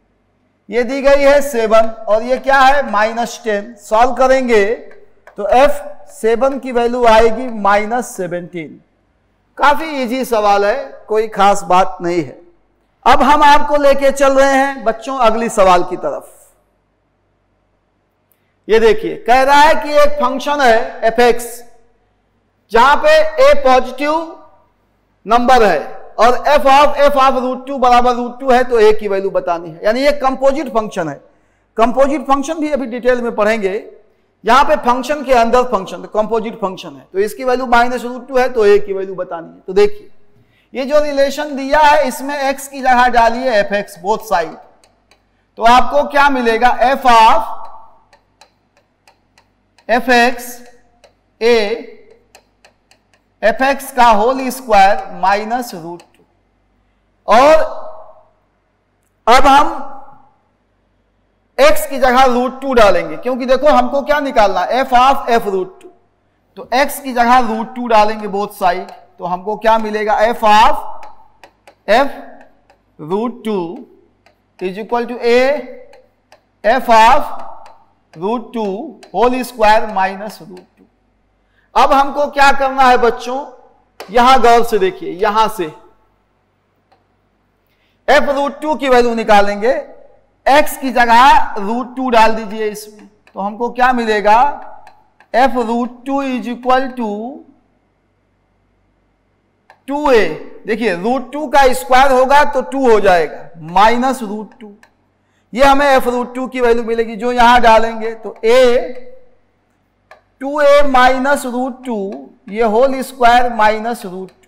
ये दी गई है सेवन और ये क्या है माइनस टेन। सॉल्व करेंगे तो f सेवन की वैल्यू आएगी माइनस सेवनटीन। काफी इजी सवाल है, कोई खास बात नहीं है। अब हम आपको लेके चल रहे हैं बच्चों अगली सवाल की तरफ। ये देखिए, कह रहा है कि एक फंक्शन है एफ एक्स, जहां पे a पॉजिटिव नंबर है और f of f of root two बराबर रूट टू है, तो a की वैल्यू बतानी है। यानी ये कंपोजिट फंक्शन है। कंपोजिट फंक्शन भी अभी डिटेल में पढ़ेंगे। यहां पे फंक्शन के अंदर फंक्शन, तो कंपोजिट फंक्शन है, तो इसकी वैल्यू माइनस रूट टू है, तो a की वैल्यू बतानी है। तो देखिए, ये जो रिलेशन दिया है इसमें x की जगह डालिए एफ एक्स बोथ साइड, तो आपको क्या मिलेगा, f of f x a f x का whole square minus root two. और अब हम x की जगह रूट टू डालेंगे, क्योंकि देखो हमको क्या निकालना, f of f root two, तो x की जगह रूट टू डालेंगे बोथ साइड, तो हमको क्या मिलेगा, f of f root two is equal to a f of root two whole square minus root two. अब हमको क्या करना है बच्चों, यहां गौर से देखिए, यहां से f रूट टू की वैल्यू निकालेंगे, x की जगह रूट टू डाल दीजिए इसमें, तो हमको क्या मिलेगा, f root two is equal to two a. देखिए रूट टू का स्क्वायर होगा तो टू हो जाएगा, माइनस रूट टू, ये हमें f रूट टू की वैल्यू मिलेगी, जो यहां डालेंगे तो a two a minus root two, ये whole square minus root two.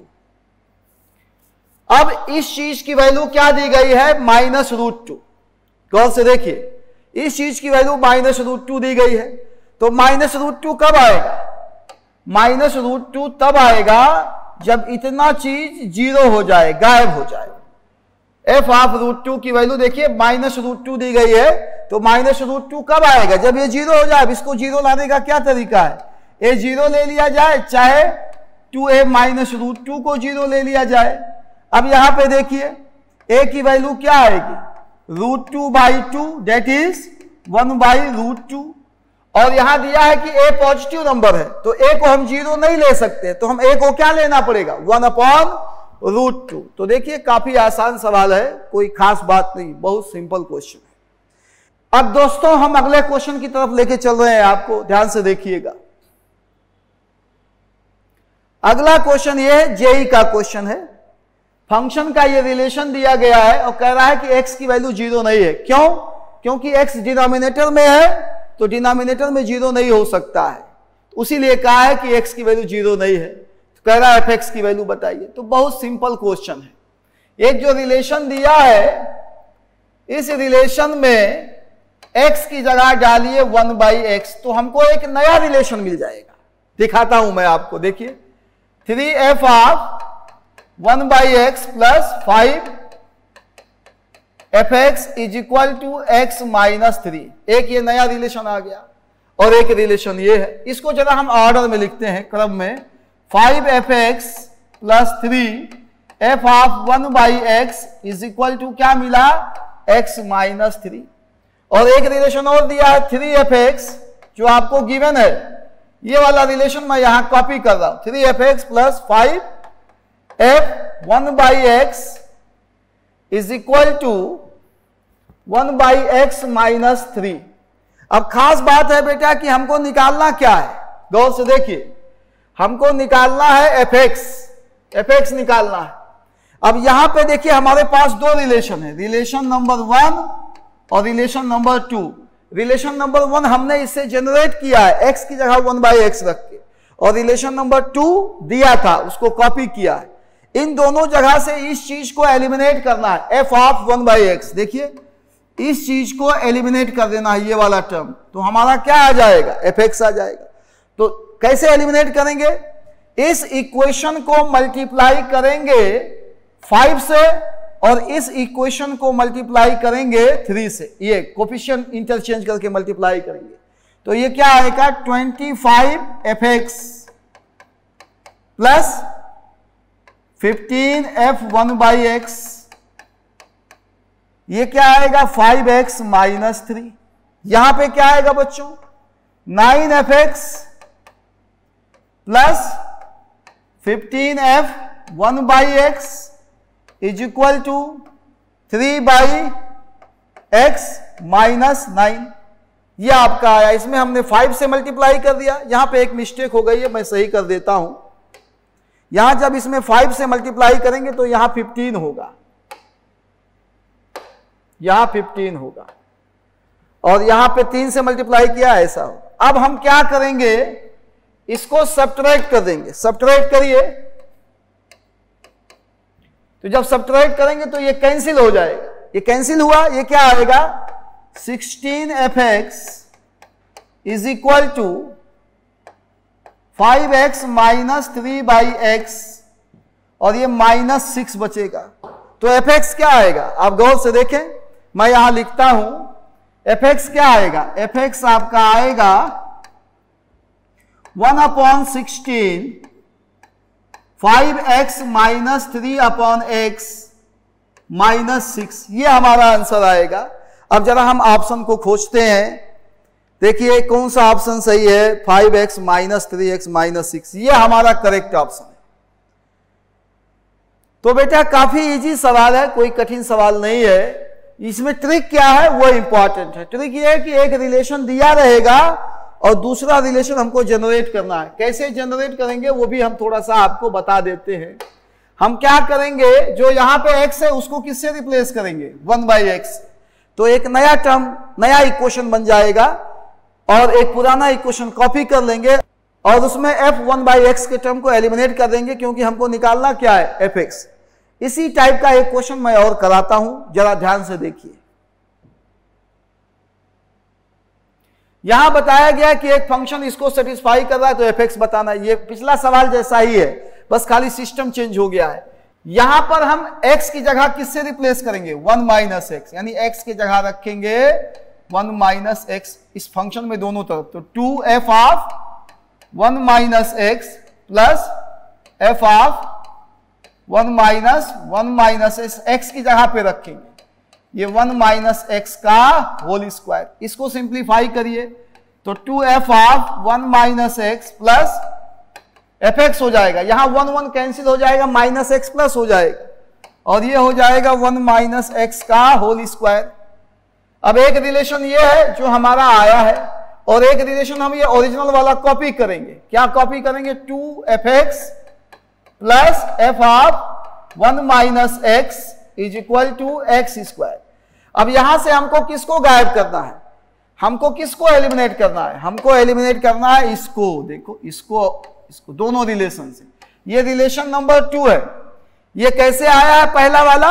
अब इस चीज की वैल्यू क्या दी गई है, माइनस रूट टू। गौर से देखिए, इस चीज की वैल्यू माइनस रूट टू दी गई है, तो माइनस रूट टू कब आएगा, माइनस रूट टू तब आएगा जब इतना चीज जीरो हो जाए, गायब हो जाए। एफ ऑफ रूट टू की वैल्यू देखिए माइनस रूट टू दी गई है, तो माइनस रूट टू कब आएगा, जब ये जीरो हो जाए। अब इसको जीरो लाने का क्या तरीका है, ए जीरो ले लिया जाए, चाहे two a minus root two को जीरो ले लिया जाए। अब यहां पे देखिए ए की वैल्यू क्या आएगी, root two by two, that is one by root two, और यहां दिया है कि a पॉजिटिव नंबर है, तो a को हम जीरो नहीं ले सकते, तो हम a को क्या लेना पड़ेगा, वन अपॉन रूट टू। तो देखिए काफी आसान सवाल है, कोई खास बात नहीं, बहुत सिंपल क्वेश्चन है। अब दोस्तों हम अगले क्वेश्चन की तरफ लेके चल रहे हैं, आपको ध्यान से देखिएगा। अगला क्वेश्चन ये है, जेई का क्वेश्चन है। फंक्शन का ये रिलेशन दिया गया है और कह रहा है कि x की वैल्यू जीरो नहीं है। क्यों? क्योंकि x डिनोमिनेटर में है, तो डिनोमिनेटर में जीरो नहीं हो सकता है, उसीलिए कहा है कि x की वैल्यू जीरो नहीं है। तो कह रहा है f(x) की वैल्यू बताइए। तो बहुत सिंपल क्वेश्चन है। एक जो रिलेशन दिया है, इस रिलेशन में x की जगह डालिए वन बाई एक्स, तो हमको एक नया रिलेशन मिल जाएगा। दिखाता हूं मैं आपको, देखिए three f of one by x plus five f x is equal to x minus three. एक ये नया रिलेशन आ गया और एक रिलेशन ये है। इसको जरा हम ऑर्डर में लिखते हैं, क्रम में। Five f x plus three f of one by x is equal to क्या मिला, एक्स माइनस थ्री। और एक रिलेशन और दिया है थ्री एफ एक्स, जो आपको गिवन है। ये वाला रिलेशन मैं यहां कॉपी कर रहा हूं, three f x plus five f one by x is equal to one by x minus three. अब खास बात है बेटा कि हमको निकालना क्या है, गौर से देखिए। हमको निकालना है एफ एक्स, एफ एक्स निकालना है। अब यहां पे देखिए हमारे पास दो रिलेशन है, रिलेशन नंबर वन और relation number two. Relation number one हमने इससे जनरेट किया है, x की जगह वन बाई एक्स रख के, और रिलेशन नंबर टू दिया था, उसको कॉपी किया है। इन दोनों जगह से इस चीज को एलिमिनेट करना है, f of one by x. देखिए इस चीज को एलिमिनेट कर देना है, ये वाला टर्म, तो हमारा क्या आ जाएगा, एफ एक्स आ जाएगा। तो कैसे एलिमिनेट करेंगे, इस इक्वेशन को मल्टीप्लाई करेंगे फाइव से और इस इक्वेशन को मल्टीप्लाई करेंगे थ्री से, ये कोफिशिएंट इंटरचेंज करके मल्टीप्लाई करेंगे। तो ये क्या आएगा, twenty five f x plus fifteen f one by x, ये क्या आएगा, फाइव एक्स माइनस थ्री। यहां पे क्या आएगा बच्चों, nine f x plus fifteen f one by x is equal to three by x minus nine. ये आपका आया। इसमें हमने फाइव से मल्टीप्लाई कर दिया, यहां पे एक मिस्टेक हो गई है, मैं सही कर देता हूं। यहां जब इसमें फाइव से मल्टीप्लाई करेंगे तो यहां फिफ्टीन होगा, यहां फिफ्टीन होगा, और यहां पे तीन से मल्टीप्लाई किया, ऐसा होगा। अब हम क्या करेंगे, इसको सब्ट्रैक्ट कर देंगे। सब्ट्रैक्ट करिए, तो जब सब्ट्रैक्ट करेंगे तो ये कैंसिल हो जाएगा। ये कैंसिल हुआ, ये क्या आएगा, sixteen f x is equal to five x minus three by x, और ये माइनस सिक्स बचेगा। तो एफ एक्स क्या आएगा, आप गौर से देखें, मैं यहां लिखता हूं, एफ एक्स क्या आएगा, एफ एक्स आपका आएगा one upon sixteen five x minus three upon x minus six. ये हमारा आंसर आएगा। अब जरा हम ऑप्शन को खोजते हैं, देखिए कौन सा ऑप्शन सही है, five x minus three x minus six, ये हमारा करेक्ट ऑप्शन है। तो बेटा काफी इजी सवाल है, कोई कठिन सवाल नहीं है। इसमें ट्रिक क्या है वो इंपॉर्टेंट है। ट्रिक ये है कि एक रिलेशन दिया रहेगा और दूसरा रिलेशन हमको जनरेट करना है। कैसे जनरेट करेंगे वो भी हम थोड़ा सा आपको बता देते हैं। हम क्या करेंगे, जो यहां पे x है उसको किससे रिप्लेस करेंगे, वन बाई एक्स। तो एक नया टर्म, नया इक्वेशन बन जाएगा, और एक पुराना इक्वेशन कॉपी कर लेंगे और उसमें f वन बाई एक्स के टर्म को एलिमिनेट कर देंगे, क्योंकि हमको निकालना क्या है, एफ एक्स। इसी टाइप का एक क्वेश्चन मैं और कराता हूं, जरा ध्यान से देखिए। यहां बताया गया कि एक फंक्शन इसको सेटिस्फाई कर रहा है, तो एफ एक्स बताना है। ये पिछला सवाल जैसा ही है, बस खाली सिस्टम चेंज हो गया है। यहां पर हम x की जगह किससे रिप्लेस करेंगे, वन माइनस एक्स, यानी x की जगह रखेंगे वन माइनस एक्स इस फंक्शन में दोनों तरफ। तो two f of one minus x plus f of one minus one minus x, x की जगह पे रखेंगे ये वन माइनस एक्स का होल स्क्वायर। इसको सिंप्लीफाई करिए तो two f of one minus x plus f x हो जाएगा। यहां वन वन कैंसिल हो जाएगा, माइनस एक्स प्लस हो जाएगा और ये हो जाएगा वन माइनस एक्स का होल स्क्वायर। अब एक रिलेशन ये है जो हमारा आया है और एक रिलेशन हम ये ओरिजिनल वाला कॉपी करेंगे। क्या कॉपी करेंगे? Two f x plus f of one minus x is equal to x square. अब यहां से हमको किसको गायब करना है? हमको किसको एलिमिनेट करना है? हमको एलिमिनेट करना है इसको। देखो इसको इसको दोनों रिलेशन से। ये रिलेशन नंबर टू है। ये कैसे आया है? पहला वाला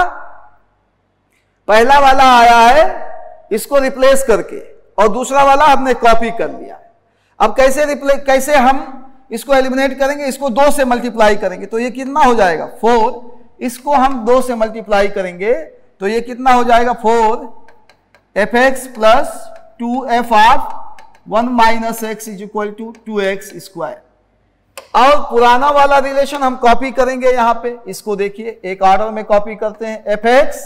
पहला वाला आया है इसको रिप्लेस करके और दूसरा वाला हमने कॉपी कर लिया है। अब कैसे रिप्लेस कैसे हम इसको एलिमिनेट करेंगे? इसको दो से मल्टीप्लाई करेंगे तो ये कितना हो जाएगा? फोर। इसको हम दो से मल्टीप्लाई करेंगे तो ये कितना हो जाएगा? Four f x plus two f of one minus x is equal to two x square. और पुराना वाला रिलेशन हम कॉपी करेंगे यहां पे। इसको देखिए एक ऑर्डर में कॉपी करते हैं। F x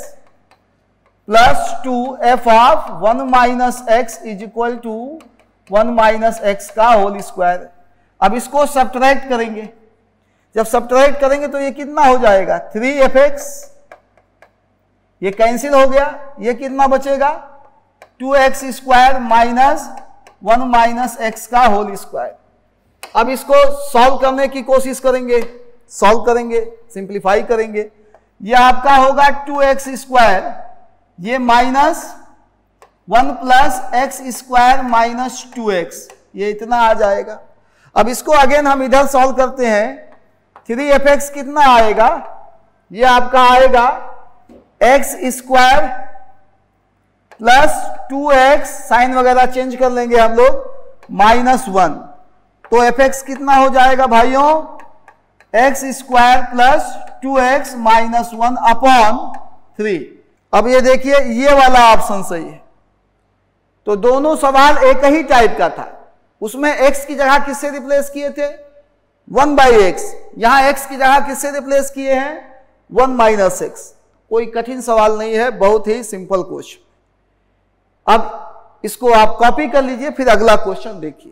plus two f of one minus x is equal to one minus x का होल स्क्वायर। अब इसको सब्ट्रैक्ट करेंगे। जब सब्ट्रैक्ट करेंगे तो ये कितना हो जाएगा? Three f x. ये कैंसिल हो गया। ये कितना बचेगा? Two x square minus one minus x का होल स्क्वायर। अब इसको सॉल्व करने की कोशिश करेंगे, सॉल्व करेंगे, सिंप्लीफाई करेंगे। ये आपका होगा टू एक्स स्क्वायर, ये minus one plus x square minus two x, ये इतना आ जाएगा। अब इसको अगेन हम इधर सॉल्व करते हैं। थ्री एफ एक्स कितना आएगा? ये आपका आएगा x square plus two x, sign वगैरह चेंज कर लेंगे हम लोग, माइनस वन। तो एफ एक्स कितना हो जाएगा भाइयों? X square plus two x minus one upon three. अब ये देखिए ये वाला ऑप्शन सही है। तो दोनों सवाल एक ही टाइप का था। उसमें x की जगह किससे रिप्लेस किए थे? One by x. यहां x की जगह किससे रिप्लेस किए हैं? One minus x. कोई कठिन सवाल नहीं है, बहुत ही सिंपल क्वेश्चन। अब इसको आप कॉपी कर लीजिए, फिर अगला क्वेश्चन देखिए।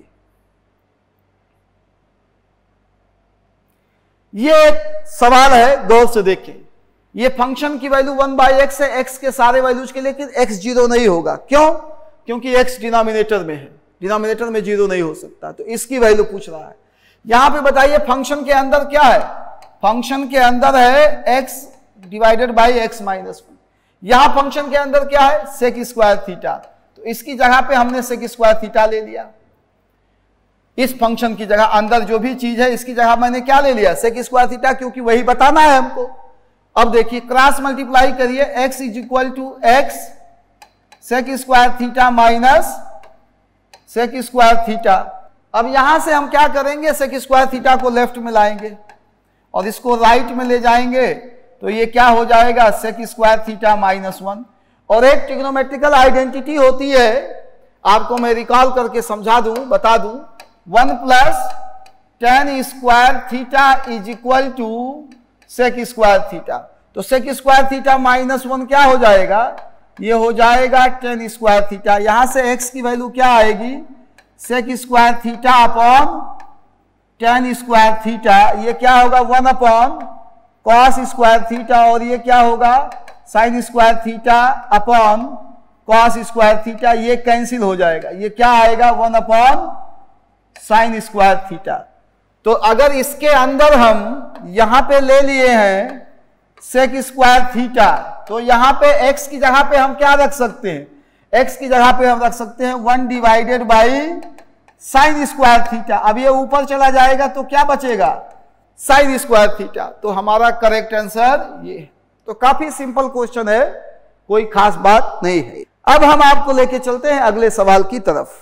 ये एक सवाल है, गौर से देखें। ये फंक्शन की वैल्यू वन बाई एक्स है, एक्स के सारे वैल्यूज के, लेकिन एक्स जीरो नहीं होगा। क्यों? क्योंकि एक्स डिनोमिनेटर में है, डिनोमिनेटर में जीरो नहीं हो सकता। तो इसकी वैल्यू पूछ रहा है। यहां पे बताइए फंक्शन के अंदर क्या है? फंक्शन के अंदर है x divided by x minus one. यहां फंक्शन के अंदर क्या है? Sec square theta. तो इसकी जगह पे हमने सेक स्क्वायर थीटा ले लिया। इस फंक्शन की जगह अंदर जो भी चीज है इसकी जगह मैंने क्या ले लिया? सेक स्क्वायर थीटा, क्योंकि वही बताना है हमको। अब देखिए क्रॉस मल्टीप्लाई करिए, x is equal to x sec square theta minus sec square theta. अब यहां से हम क्या करेंगे? सेक स्क्वायर थीटा को लेफ्ट में लाएंगे और इसको राइट में ले जाएंगे तो ये क्या हो जाएगा? Sec square theta minus one. और एक ट्रिग्नोमेट्रिकल आइडेंटिटी होती है, आपको मैं रिकॉल करके समझा दूं, बता दूं। One plus tan square theta is equal to sec square theta. तो sec square theta minus one क्या हो जाएगा? ये हो जाएगा टेन स्क्वायर थीटा। यहां से x की वैल्यू क्या आएगी? Sec square theta upon tan square theta. ये क्या होगा? One upon cos square theta. और ये क्या होगा? Sine square theta upon cos square theta. ये कैंसिल हो जाएगा। ये क्या आएगा? One upon sine square theta. तो अगर इसके अंदर हम यहां पे ले लिए हैं सेक स्क्वायर थीटा, तो यहां पे x की जगह पे हम क्या रख सकते हैं? x की जगह पे हम रख सकते हैं one divided by sine square theta. अब ये ऊपर चला जाएगा तो क्या बचेगा? Sine square theta. तो हमारा करेक्ट आंसर ये है। तो काफी सिंपल क्वेश्चन है, कोई खास बात नहीं है। अब हम आपको लेके चलते हैं अगले सवाल की तरफ।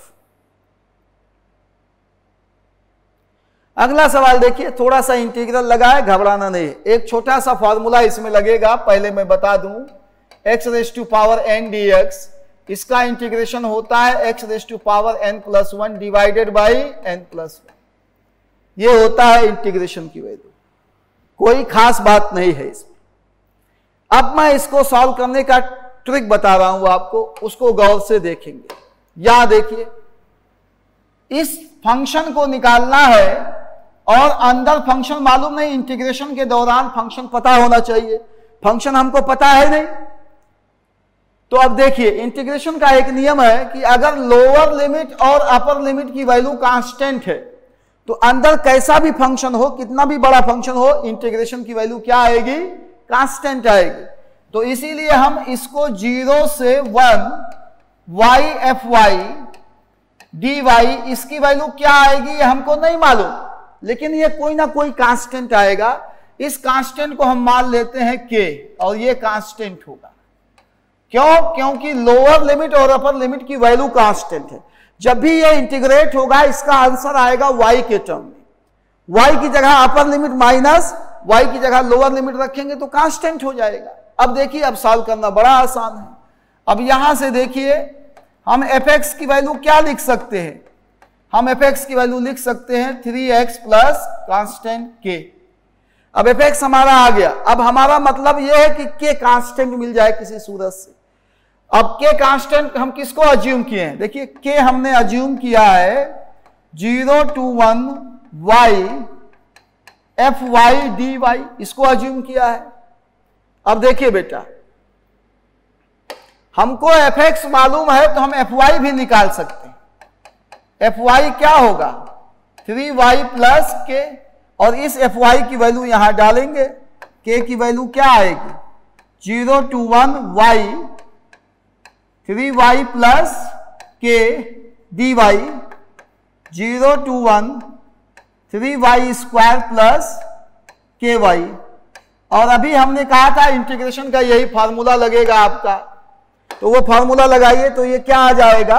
अगला सवाल देखिए, थोड़ा सा इंटीग्रल लगा है, घबराना नहीं है। एक छोटा सा फॉर्मूला इसमें लगेगा, पहले मैं बता दूं। X raise to power n d x, इसका इंटीग्रेशन होता है x raise to power n plus one divided by n plus one. ये होता है इंटीग्रेशन की वैल्यू, कोई खास बात नहीं है इसमें। अब मैं इसको सॉल्व करने का ट्रिक बता रहा हूं आपको, उसको गौर से देखेंगे। यहां देखिए, इस फंक्शन को निकालना है और अंदर फंक्शन मालूम नहीं, इंटीग्रेशन के दौरान फंक्शन पता होना चाहिए, फंक्शन हमको पता है नहीं। तो अब देखिए इंटीग्रेशन का एक नियम है कि अगर लोअर लिमिट और अपर लिमिट की वैल्यू कांस्टेंट है तो अंदर कैसा भी फंक्शन हो, कितना भी बड़ा फंक्शन हो, इंटीग्रेशन की वैल्यू क्या आएगी, कांस्टेंट आएगी। तो इसीलिए हम इसको जीरो से one y f y d y, इसकी वैल्यू क्या आएगी ये हमको नहीं मालूम, लेकिन ये कोई ना कोई कांस्टेंट आएगा। इस कांस्टेंट को हम मान लेते हैं के, और ये कांस्टेंट होगा। क्यों? क्योंकि लोअर लिमिट और अपर लिमिट की वैल्यू कांस्टेंट है। जब भी ये इंटीग्रेट होगा इसका आंसर आएगा y के टर्म में। y की जगह अपर लिमिट माइनस y की जगह लोअर लिमिट रखेंगे तो कांस्टेंट हो जाएगा। अब देखिए, अब सॉल्व करना बड़ा आसान है। अब यहां से देखिए हम fx की वैल्यू क्या लिख सकते हैं, हम fx की वैल्यू लिख सकते हैं three x plus constant k। अब fx हमारा आ गया। अब हमारा मतलब यह है कि k कांस्टेंट मिल जाए किसी सूरत से। अब k कांस्टेंट हम किसको अज्यूम किए हैं, देखिए k हमने अज्यूम किया है zero to one y f y d y, इसको अज्यूम किया है। अब देखिए बेटा, हमको fx मालूम है तो हम fy भी निकाल सकते हैं। fy क्या होगा, थ्री वाई प्लस के, और इस fy की वैल्यू यहां डालेंगे, k की वैल्यू क्या आएगी, zero to one y three y plus k d y, zero to one three y square plus k y. और अभी हमने कहा था इंटीग्रेशन का यही फार्मूला लगेगा आपका, तो वो फार्मूला लगाइए तो ये क्या आ जाएगा,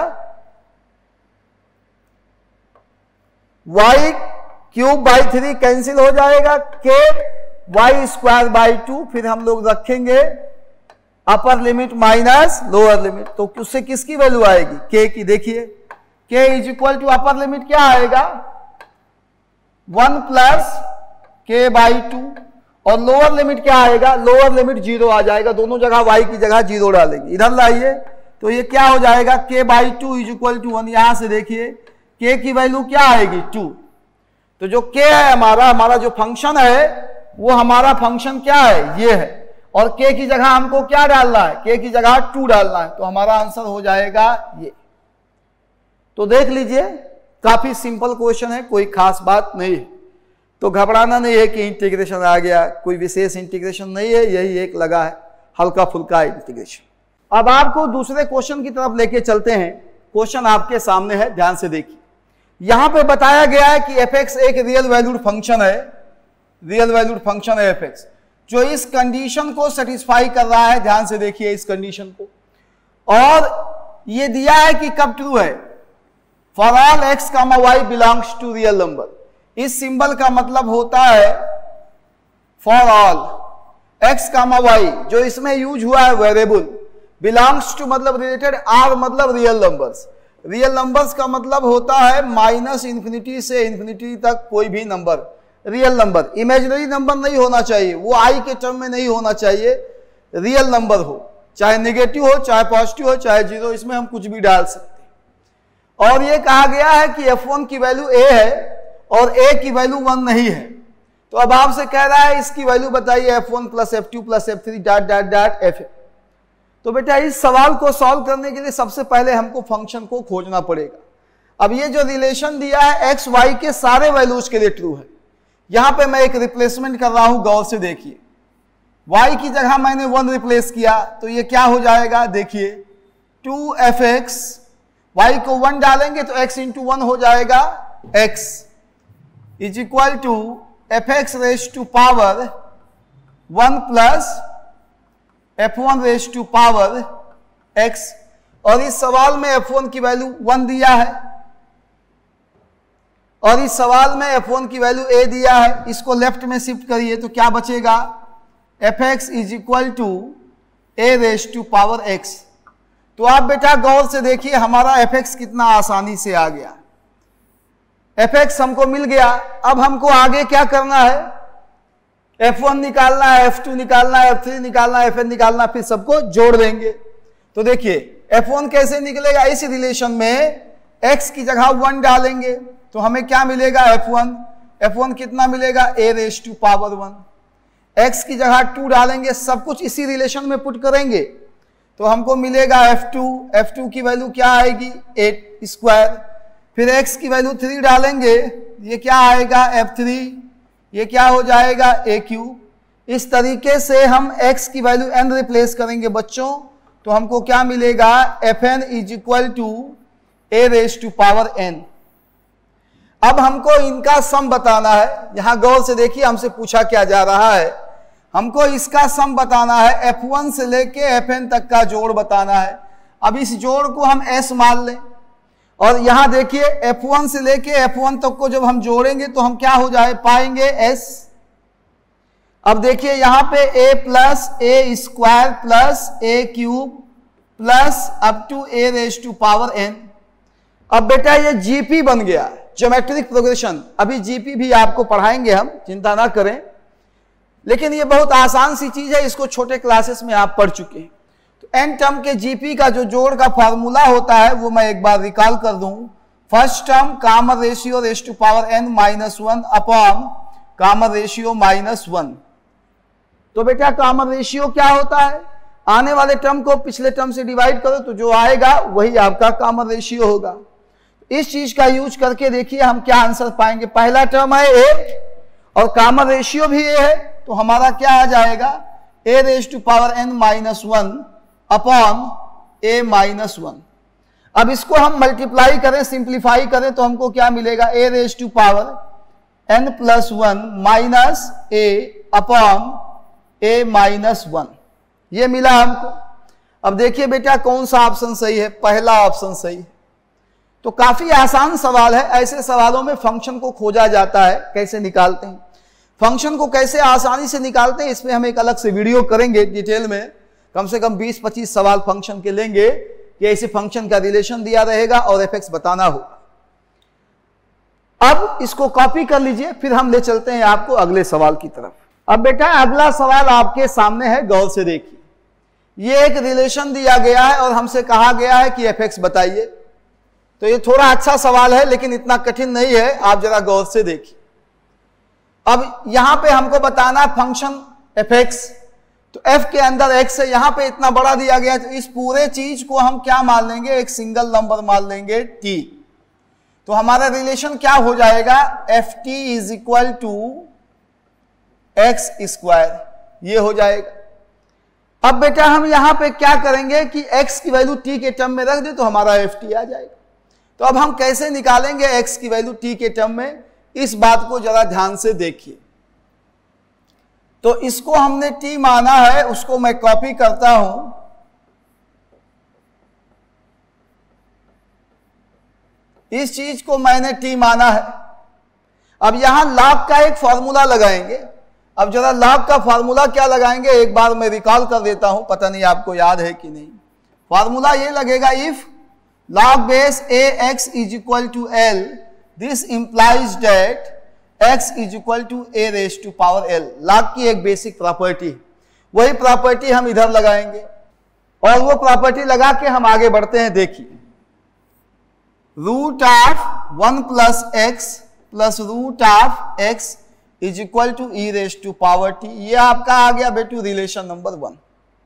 y cube by three cancel हो जाएगा, के वाई स्क्वायर बाई टू, फिर हम लोग रखेंगे upper limit minus lower limit, तो उससे किसकी वैल्यू आएगी, k की। देखिए k is equal to upper limit क्या आएगा, one plus k by two, और लोअर लिमिट क्या आएगा, लोअर लिमिट जीरो आ जाएगा। दोनों जगह y की जगह जीरो डालेंगे, इधर लाइए तो ये क्या हो जाएगा, k by two is equal to one. यहां से देखिए k की वैल्यू क्या आएगी, टू। तो जो k है हमारा, हमारा जो फंक्शन है वो हमारा फंक्शन क्या है, ये है, और k की जगह हमको क्या डालना है, k की जगह टू डालना है, तो हमारा आंसर हो जाएगा ये। तो देख लीजिए काफी सिंपल क्वेश्चन है, कोई खास बात नहीं है, तो घबराना नहीं है कि इंटीग्रेशन आ गया, कोई विशेष इंटीग्रेशन नहीं है, यही एक लगा है हल्का फुल्का इंटीग्रेशन। अब आपको दूसरे क्वेश्चन की तरफ लेके चलते हैं। क्वेश्चन आपके सामने है, ध्यान से देखिए। यहां पे बताया गया है कि fx एक रियल वैल्यूड फंक्शन है, रियल वैल्यूड फंक्शन है fx, जो इस कंडीशन को सेटिस्फाई कर रहा है। ध्यान से देखिए इस कंडीशन को, और ये दिया है कि कब ट्रू है, for all x comma y belongs to real number. इस सिंबल का मतलब होता है for all x comma y, जो इसमें यूज हुआ है वेरिएबल, बिलोंग्स टू मतलब रिलेटेड, आर मतलब रियल नंबर्स। रियल नंबर्स का मतलब होता है माइनस इंफिनिटी से इंफिनिटी तक कोई भी number real number, imaginary number नहीं होना चाहिए, वो आई के टर्म में नहीं होना चाहिए, रियल नंबर हो, चाहे नेगेटिव हो, चाहे पॉजिटिव हो, चाहे जीरो, इसमें हम कुछ भी डाल सकते हैं। और ये कहा गया है कि एफ वन की वैल्यू ए है और ए की वैल्यू वन नहीं है। तो अब आपसे कह रहा है इसकी वैल्यू बताइए, f one plus f two plus f three dot dot dot f. तो बेटा इस सवाल को सॉल्व करने के लिए सबसे पहले हमको फंक्शन को खोजना पड़ेगा। अब ये जो रिलेशन दिया है एक्स वाई के सारे वैल्यूज के लिए ट्रू है। यहां पे मैं एक रिप्लेसमेंट कर रहा हूं, गौर से देखिए। y की जगह मैंने वन रिप्लेस किया तो ये क्या हो जाएगा, देखिए टू एफ एक्स, वाई को वन डालेंगे तो x इंटू वन हो जाएगा, x is equal to f x raise to power one plus f one raise to power x। और इस सवाल में एफ वन की वैल्यू वन दिया है और इस सवाल में एफ वन की वैल्यू a दिया है। इसको लेफ्ट में शिफ्ट करिए तो क्या बचेगा, f x is equal to a raise to power x। तो आप बेटा गौर से देखिए हमारा एफ एक्स कितना आसानी से आ गया। एफ एक्स हमको मिल गया। अब हमको आगे क्या करना है, एफ वन निकालना है, एफ टू निकालना है, एफ थ्री निकालना है, एफ एन निकालना, फिर सबको जोड़ देंगे। तो देखिए एफ वन कैसे निकलेगा, इस रिलेशन में x की जगह वन डालेंगे तो हमें क्या मिलेगा एफ वन। एफ वन कितना मिलेगा a raise to power one. x की जगह टू डालेंगे, सब कुछ इसी रिलेशन में पुट करेंगे तो हमको मिलेगा एफ टू। एफ टू की वैल्यू क्या आएगी एट स्क्वायर। फिर x की वैल्यू थ्री डालेंगे, ये क्या आएगा एफ थ्री, ये क्या हो जाएगा ए क्यूब। इस तरीके से हम x की वैल्यू n रिप्लेस करेंगे बच्चों तो हमको क्या मिलेगा f n is equal to a raise to power n। अब हमको इनका सम बताना है। यहां गौर से देखिए हमसे पूछा क्या जा रहा है, हमको इसका सम बताना है, एफ वन से लेके एफ एन तक का जोड़ बताना है। अब इस जोड़ को हम s मान लें और यहां देखिए एफ वन से लेके एफ वन तक को जब हम जोड़ेंगे तो हम क्या हो जाए पाएंगे s। अब देखिए यहां पे a plus a square plus a cube plus up to a raise to power n। अब बेटा ये जीपी बन गया, ज्योमेट्रिक प्रोग्रेशन। अभी जीपी भी आपको पढ़ाएंगे हम, चिंता ना करें, लेकिन ये बहुत आसान सी चीज है, इसको छोटे क्लासेस में आप पढ़ चुके हैं। तो एन टर्म के जीपी का जो जोड़ का फॉर्मूला होता है वो मैं एक बार रिकॉल कर दूं। First term common ratio raise to power n minus one upon common ratio minus one. तो बेटा कॉमन रेशियो क्या होता है, आने वाले टर्म को पिछले टर्म से डिवाइड करो तो जो आएगा वही आपका कॉमन रेशियो होगा। इस चीज का यूज करके देखिए हम क्या आंसर पाएंगे। पहला टर्म है ए और कॉमन रेशियो भी ए है तो हमारा क्या आ जाएगा a raise to power n minus one upon a minus one. अब इसको हम मल्टीप्लाई करें, सिंप्लीफाई करें तो हमको क्या मिलेगा a raise to power n plus one minus a upon a minus one, ये मिला हमको। अब देखिए बेटा कौन सा ऑप्शन सही है, पहला ऑप्शन सही है। तो काफी आसान सवाल है, ऐसे सवालों में फंक्शन को खोजा जाता है, कैसे निकालते हैं फंक्शन को, कैसे आसानी से निकालते हैं, इसमें हम एक अलग से वीडियो करेंगे डिटेल में, कम से कम बीस पच्चीस सवाल फंक्शन के लेंगे कि ऐसे फंक्शन का रिलेशन दिया रहेगा और एफ एक्स बताना होगा। अब इसको कॉपी कर लीजिए, फिर हम ले चलते हैं आपको अगले सवाल की तरफ। अब बेटा अगला सवाल आपके सामने है, गौर से देखिए। ये एक रिलेशन दिया गया है और हमसे कहा गया है कि एफ एक्स बताइए। तो ये थोड़ा अच्छा सवाल है लेकिन इतना कठिन नहीं है, आप जरा गौर से देखिए। अब यहां पे हमको बताना है फंक्शन एफ एक्स, तो f के अंदर x है, यहां पे इतना बड़ा दिया गया है तो इस पूरे चीज को हम क्या मान लेंगे, एक सिंगल नंबर मान लेंगे t। तो हमारा रिलेशन क्या हो जाएगा, f t is equal to x square, ये हो जाएगा। अब बेटा हम यहां पे क्या करेंगे कि x की वैल्यू t के टर्म में रख दे तो हमारा एफ टी आ जाएगा। तो अब हम कैसे निकालेंगे x की वैल्यू t के टर्म में, इस बात को जरा ध्यान से देखिए। तो इसको हमने t माना है, उसको मैं कॉपी करता हूं। इस चीज को मैंने t माना है। अब यहां लॉग का एक फॉर्मूला लगाएंगे। अब जरा लॉग का फॉर्मूला क्या लगाएंगे, एक बार मैं रिकॉल कर देता हूं, पता नहीं आपको याद है कि नहीं। फॉर्मूला ये लगेगा, if log base ax is equal to l, this implies that x is equal to a raised to power l। log की एक बेसिक प्रॉपर्टी, वही प्रॉपर्टी हम इधर लगाएंगे और वो प्रॉपर्टी लगा के हम आगे बढ़ते हैं। देखिए root of one plus x plus root of x is equal to e raise to power t, ये आपका आ गया बेटू रिलेशन नंबर वन।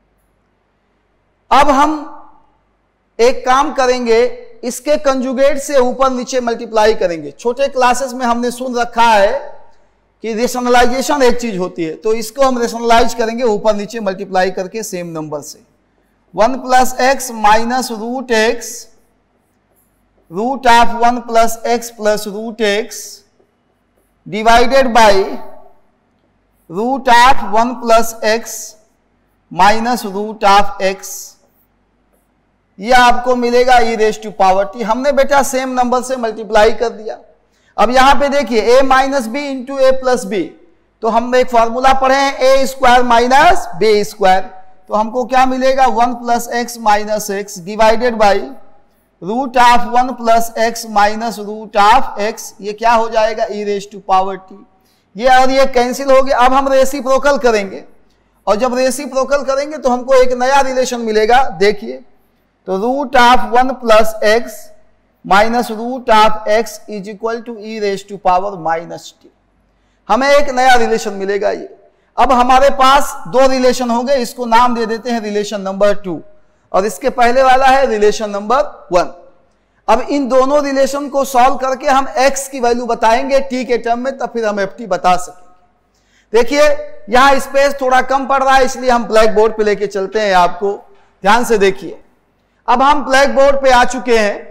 अब हम एक काम करेंगे, इसके कंजुगेट से ऊपर नीचे मल्टीप्लाई करेंगे। छोटे क्लासेस में हमने सुन रखा है कि रेशनलाइजेशन एक चीज होती है, तो इसको हम रेशनलाइज करेंगे ऊपर नीचे मल्टीप्लाई करके सेम नंबर से। One plus x minus root x root of one plus x plus root x divided by root of one plus x minus root of x, ये आपको मिलेगा e raise to power t. हमने बेटा सेम नंबर से मल्टीप्लाई कर दिया। अब यहां पे देखिए a minus b into a plus b, तो हम एक फॉर्मूला पढ़े हैं a square minus b square, तो हमको क्या मिलेगा one plus x minus x divided by root of one plus x minus root of x, ये क्या हो जाएगा e raise to power t. ये और ये कैंसिल हो गया। अब हम रेसिप्रोकल करेंगे और जब रेसिप्रोकल करेंगे तो हमको एक नया रिलेशन मिलेगा। देखिए तो root of one plus x minus root of x is equal to e raise to power minus t. हमें एक नया रिलेशन मिलेगा ये। अब हमारे पास दो रिलेशन हो गए, इसको नाम दे देते हैं रिलेशन नंबर टू, और इसके पहले वाला है रिलेशन नंबर वन। अब इन दोनों रिलेशन को सॉल्व करके हम x की वैल्यू बताएंगे t के टर्म में, तब फिर हम ft बता सकेंगे। देखिए यहां स्पेस थोड़ा कम पड़ रहा है, इसलिए हम ब्लैक बोर्ड पे लेके चलते हैं आपको। ध्यान से देखिए, अब हम ब्लैक बोर्ड पे आ चुके हैं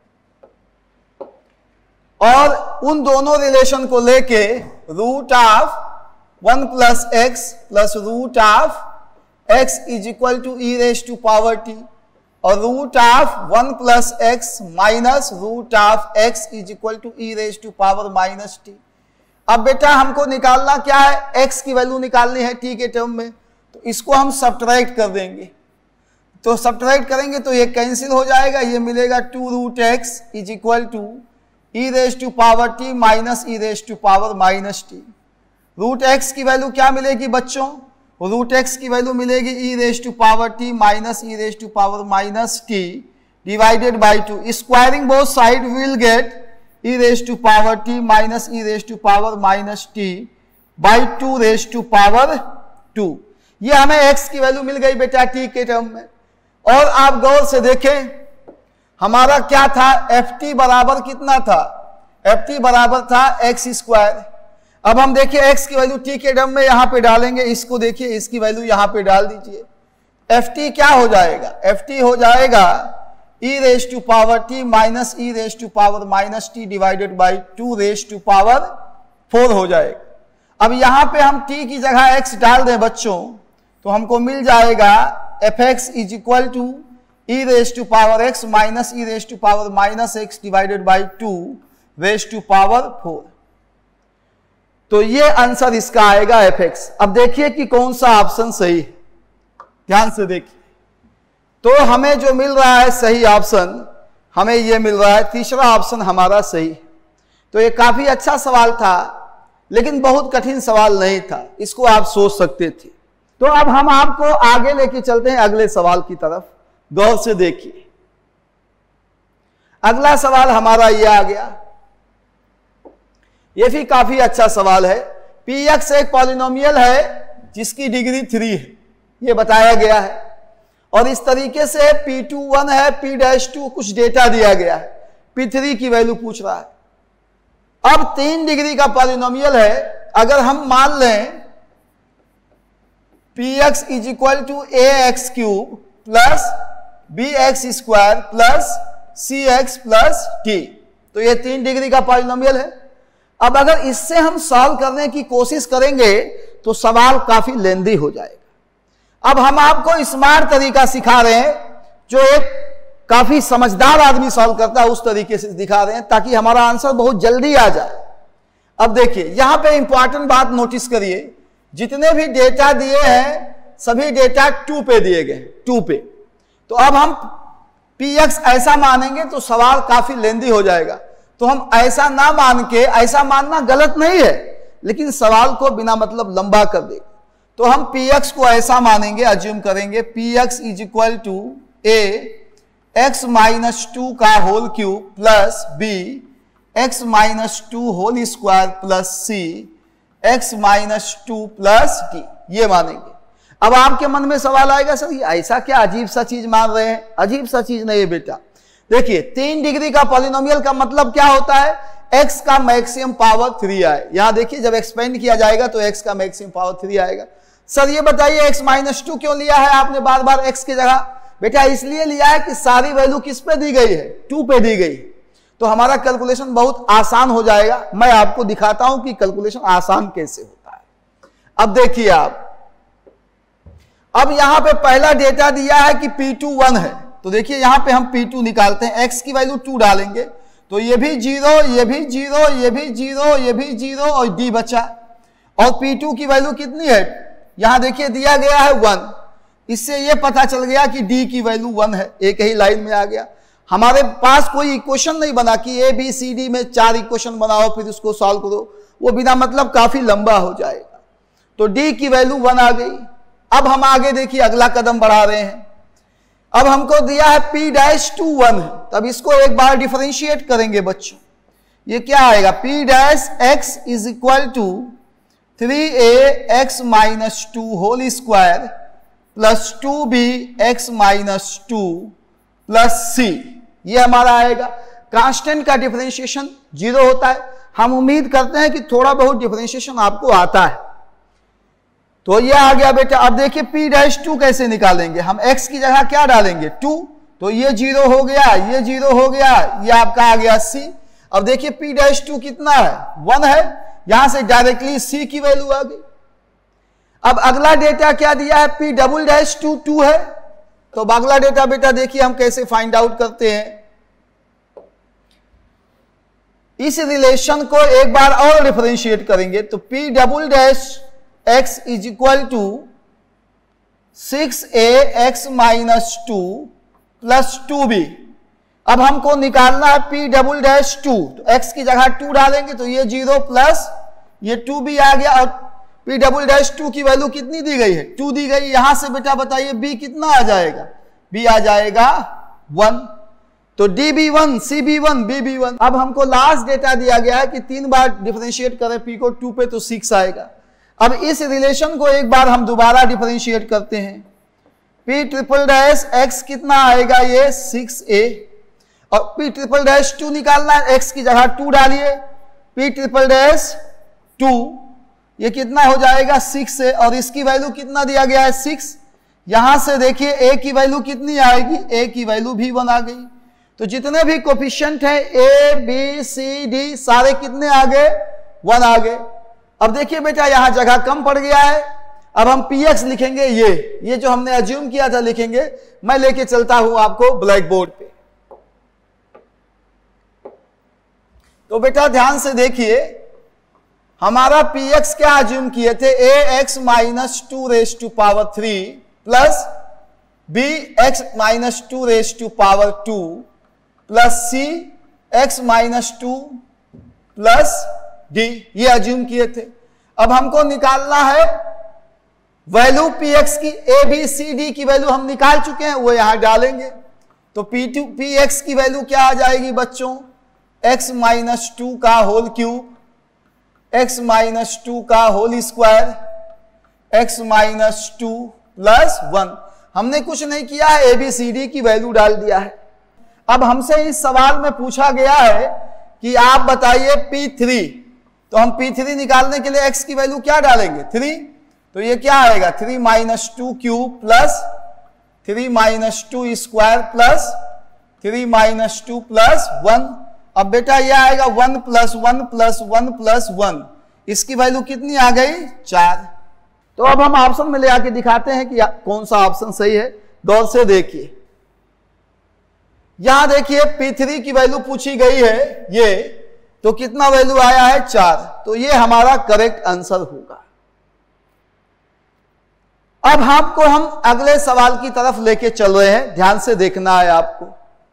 और उन दोनों रिलेशन को लेके root of one plus x plus root of x is equal to e raise to power t और root of one plus x minus root of x is equal to e raise to power minus t. अब बेटा हमको निकालना क्या है, x की वैल्यू निकालनी है t के टर्म में, तो इसको हम सब्ट्रैक्ट कर देंगे। तो सब्ट्रैक्ट करेंगे तो ये कैंसिल हो जाएगा, ये मिलेगा two root x is equal to e raise to power t minus e raise to power minus t. Root x की वैल्यू क्या मिलेगी बच्चों, रूट एक्स की वैल्यू मिलेगी e raise to power t minus e raise to power minus t divided by two. Squaring both side will get e raise to power t minus e raise to power minus t by two raise to power two. ये हमें एक्स की वैल्यू मिल गई बेटा टी के टर्म में। और आप गौर से देखें हमारा क्या था, एफ टी बराबर कितना था, एफ टी बराबर था एक्स स्क्वायर। अब हम देखिए x की वैल्यू t के टर्म में यहां पे डालेंगे, इसको देखिए इसकी वैल्यू यहां पे डाल दीजिए। एफ टी क्या हो जाएगा, एफ टी हो जाएगा e raise to power t minus e raise to power minus t divided by two raise to power four हो जाएगा। अब यहां पे हम t की जगह x डाल दें बच्चों, तो हमको मिल जाएगा f x is equal to e raise to power x minus e raise to power minus x divided by two raise to power four. तो ये आंसर इसका आएगा एफ एक्स। अब देखिए कि कौन सा ऑप्शन सही है, ध्यान से देखिए। तो हमें जो मिल रहा है सही ऑप्शन, हमें ये मिल रहा है तीसरा ऑप्शन हमारा सही है। तो ये काफी अच्छा सवाल था, लेकिन बहुत कठिन सवाल नहीं था, इसको आप सोच सकते थे। तो अब हम आपको आगे लेके चलते हैं अगले सवाल की तरफ। गौर से देखिए, अगला सवाल हमारा ये आ गया। ये भी काफी अच्छा सवाल है। पी एक्स एक पॉलिनोमियल है जिसकी डिग्री थ्री है, ये बताया गया है। और इस तरीके से पी टू वन है, पी डैश टू कुछ डेटा दिया गया है, पी थ्री की वैल्यू पूछ रहा है। अब तीन डिग्री का पॉलिनोमियल है, अगर हम मान लें p x is equal to a x cube plus b x square plus c x plus t, तो ये तीन डिग्री का पॉलिनोमियल है। अब अगर इससे हम सॉल्व करने की कोशिश करेंगे तो सवाल काफी लेंदी हो जाएगा। अब हम आपको स्मार्ट तरीका सिखा रहे हैं, जो एक काफी समझदार आदमी सॉल्व करता है उस तरीके से दिखा रहे हैं, ताकि हमारा आंसर बहुत जल्दी आ जाए। अब देखिए यहां पे इंपॉर्टेंट बात नोटिस करिए, जितने भी डेटा दिए हैं सभी डेटा टू पे दिए गए, टू पे। तो अब हम पी एक्स ऐसा मानेंगे तो सवाल काफी लेंदी हो जाएगा। तो हम ऐसा ना मान के, ऐसा मानना गलत नहीं है, लेकिन सवाल को बिना मतलब लंबा कर देगा। तो हम पी एक्स को ऐसा मानेंगे, अज्यूम करेंगे p x is equal to a x minus two का whole cube plus b x minus two whole square plus c x minus two plus t, ये मानेंगे। अब आपके मन में सवाल आएगा, सर ये ऐसा क्या अजीब सा चीज मान रहे हैं? अजीब सा चीज नहीं है बेटा। देखिए तीन डिग्री का पॉलिनोमियल का मतलब क्या होता है, x का मैक्सिमम पावर थ्री आए। यहां देखिए जब एक्सपेंड किया जाएगा तो x का मैक्सिमम पावर थ्री आएगा। सर ये बताइए x माइनस टू क्यों लिया है आपने बार बार x की जगह? बेटा इसलिए लिया है कि सारी वैल्यू किस पे दी गई है, टू पे दी गई, तो हमारा कैलकुलेशन बहुत आसान हो जाएगा। मैं आपको दिखाता हूं कि कैलकुलेशन आसान कैसे होता है। अब देखिए आप, अब यहां पे पहला डेटा दिया है कि पी टू वन है, तो देखिए यहां पे हम पी टू निकालते हैं, x की वैल्यू टू डालेंगे तो ये भी जीरो, ये भी जीरो, ये भी जीरो, ये भी जीरो और d बचा। और पी टू की वैल्यू कितनी है, यहां देखिए दिया गया है वन। इससे ये पता चल गया कि d की वैल्यू वन है, एक ही लाइन में आ गया। हमारे पास कोई इक्वेशन नहीं बना कि ए बी सी डी में चार इक्वेशन बनाओ फिर उसको सॉल्व करो, वो बिना मतलब काफी लंबा हो जाएगा। तो d की वैल्यू वन आ गई। अब हम आगे देखिए अगला कदम बढ़ा रहे हैं। अब हमको दिया है p डैश टू वन है, तब इसको एक बार डिफरेंशिएट करेंगे बच्चों। ये क्या आएगा, p dash x is equal to three a x minus two whole square plus two b x minus two plus c, ये हमारा आएगा। कांस्टेंट का डिफरेंशिएशन जीरो होता है, हम उम्मीद करते हैं कि थोड़ा बहुत डिफरेंशिएशन आपको आता है। तो ये आ गया बेटा। अब देखिए p डैश टू कैसे निकालेंगे, हम x की जगह क्या डालेंगे टू, तो ये जीरो हो गया, ये जीरो हो गया, ये आपका आ गया c। अब देखिए p डैश टू कितना है, वन है, यहां से डायरेक्टली c की वैल्यू आ गई। अब अगला डेटा क्या दिया है, p double dash two two है, तो अगला डेटा बेटा देखिए हम कैसे फाइंड आउट करते हैं। इस रिलेशन को एक बार और डिफरेंशिएट करेंगे, तो p double dash x is equal to six a x minus two plus two b. अब हमको निकालना है p डबल डैश टू, तो x की जगह टू डालेंगे तो ये जीरो प्लस ये टू बी आ गया। और p डबल डैश टू की वैल्यू कितनी दी गई है, टू दी गई। यहां से बेटा बताइए b कितना आ जाएगा, b आ जाएगा वन। तो d be one, c be one, b be one. अब हमको लास्ट डेटा दिया गया है कि तीन बार डिफरेंशिएट करें p को टू पे तो सिक्स आएगा। अब इस रिलेशन को एक बार हम दोबारा डिफरेंशिएट करते हैं, p ट्रिपल डैश x कितना आएगा, ये सिक्स ए, और p ट्रिपल डैश टू निकालना है, x की जगह टू डालिए, p ट्रिपल डैश टू ये कितना हो जाएगा सिक्स है, और इसकी वैल्यू कितना दिया गया है सिक्स। यहां से देखिए a की वैल्यू कितनी आएगी, a की वैल्यू भी वन आ गई। तो जितने भी कोफिशिएंट है a b c d सारे कितने आ गए, वन आ गए। अब देखिए बेटा यहां जगह कम पड़ गया है, अब हम px लिखेंगे, ये ये जो हमने अज्यूम किया था लिखेंगे। मैं लेके चलता हूं आपको ब्लैक बोर्ड पे। तो बेटा ध्यान से देखिए, हमारा px क्या अज्यूम किए थे, a x minus two raise to power three plus b x minus two raise to power two plus c x minus two plus d, ये अज्यूम किए थे। अब हमको निकालना है वैल्यू px की, a b c d की वैल्यू हम निकाल चुके हैं, वो यहां डालेंगे। तो p टू px की वैल्यू क्या आ जाएगी बच्चों, x माइनस टू का whole cube, x minus two का whole square, x minus two plus one. हमने कुछ नहीं किया है, ए बी सी डी की वैल्यू डाल दिया है। अब हमसे इस सवाल में पूछा गया है कि आप बताइए पी थ्री, तो हम पी थ्री निकालने के लिए x की वैल्यू क्या डालेंगे, थ्री। तो ये क्या आएगा, three minus two cube plus three minus two square plus three minus two plus one. अब बेटा ये आएगा one plus one plus one plus one, इसकी वैल्यू कितनी आ गई, चार। तो अब हम ऑप्शन में ले आके दिखाते हैं कि कौन सा ऑप्शन सही है। गौर से देखिए, यहां देखिए पी थ्री की वैल्यू पूछी गई है ये, तो कितना वैल्यू आया है, चार। तो ये हमारा करेक्ट आंसर होगा। अब आपको हम अगले सवाल की तरफ लेके चल रहे हैं, ध्यान से देखना है आपको।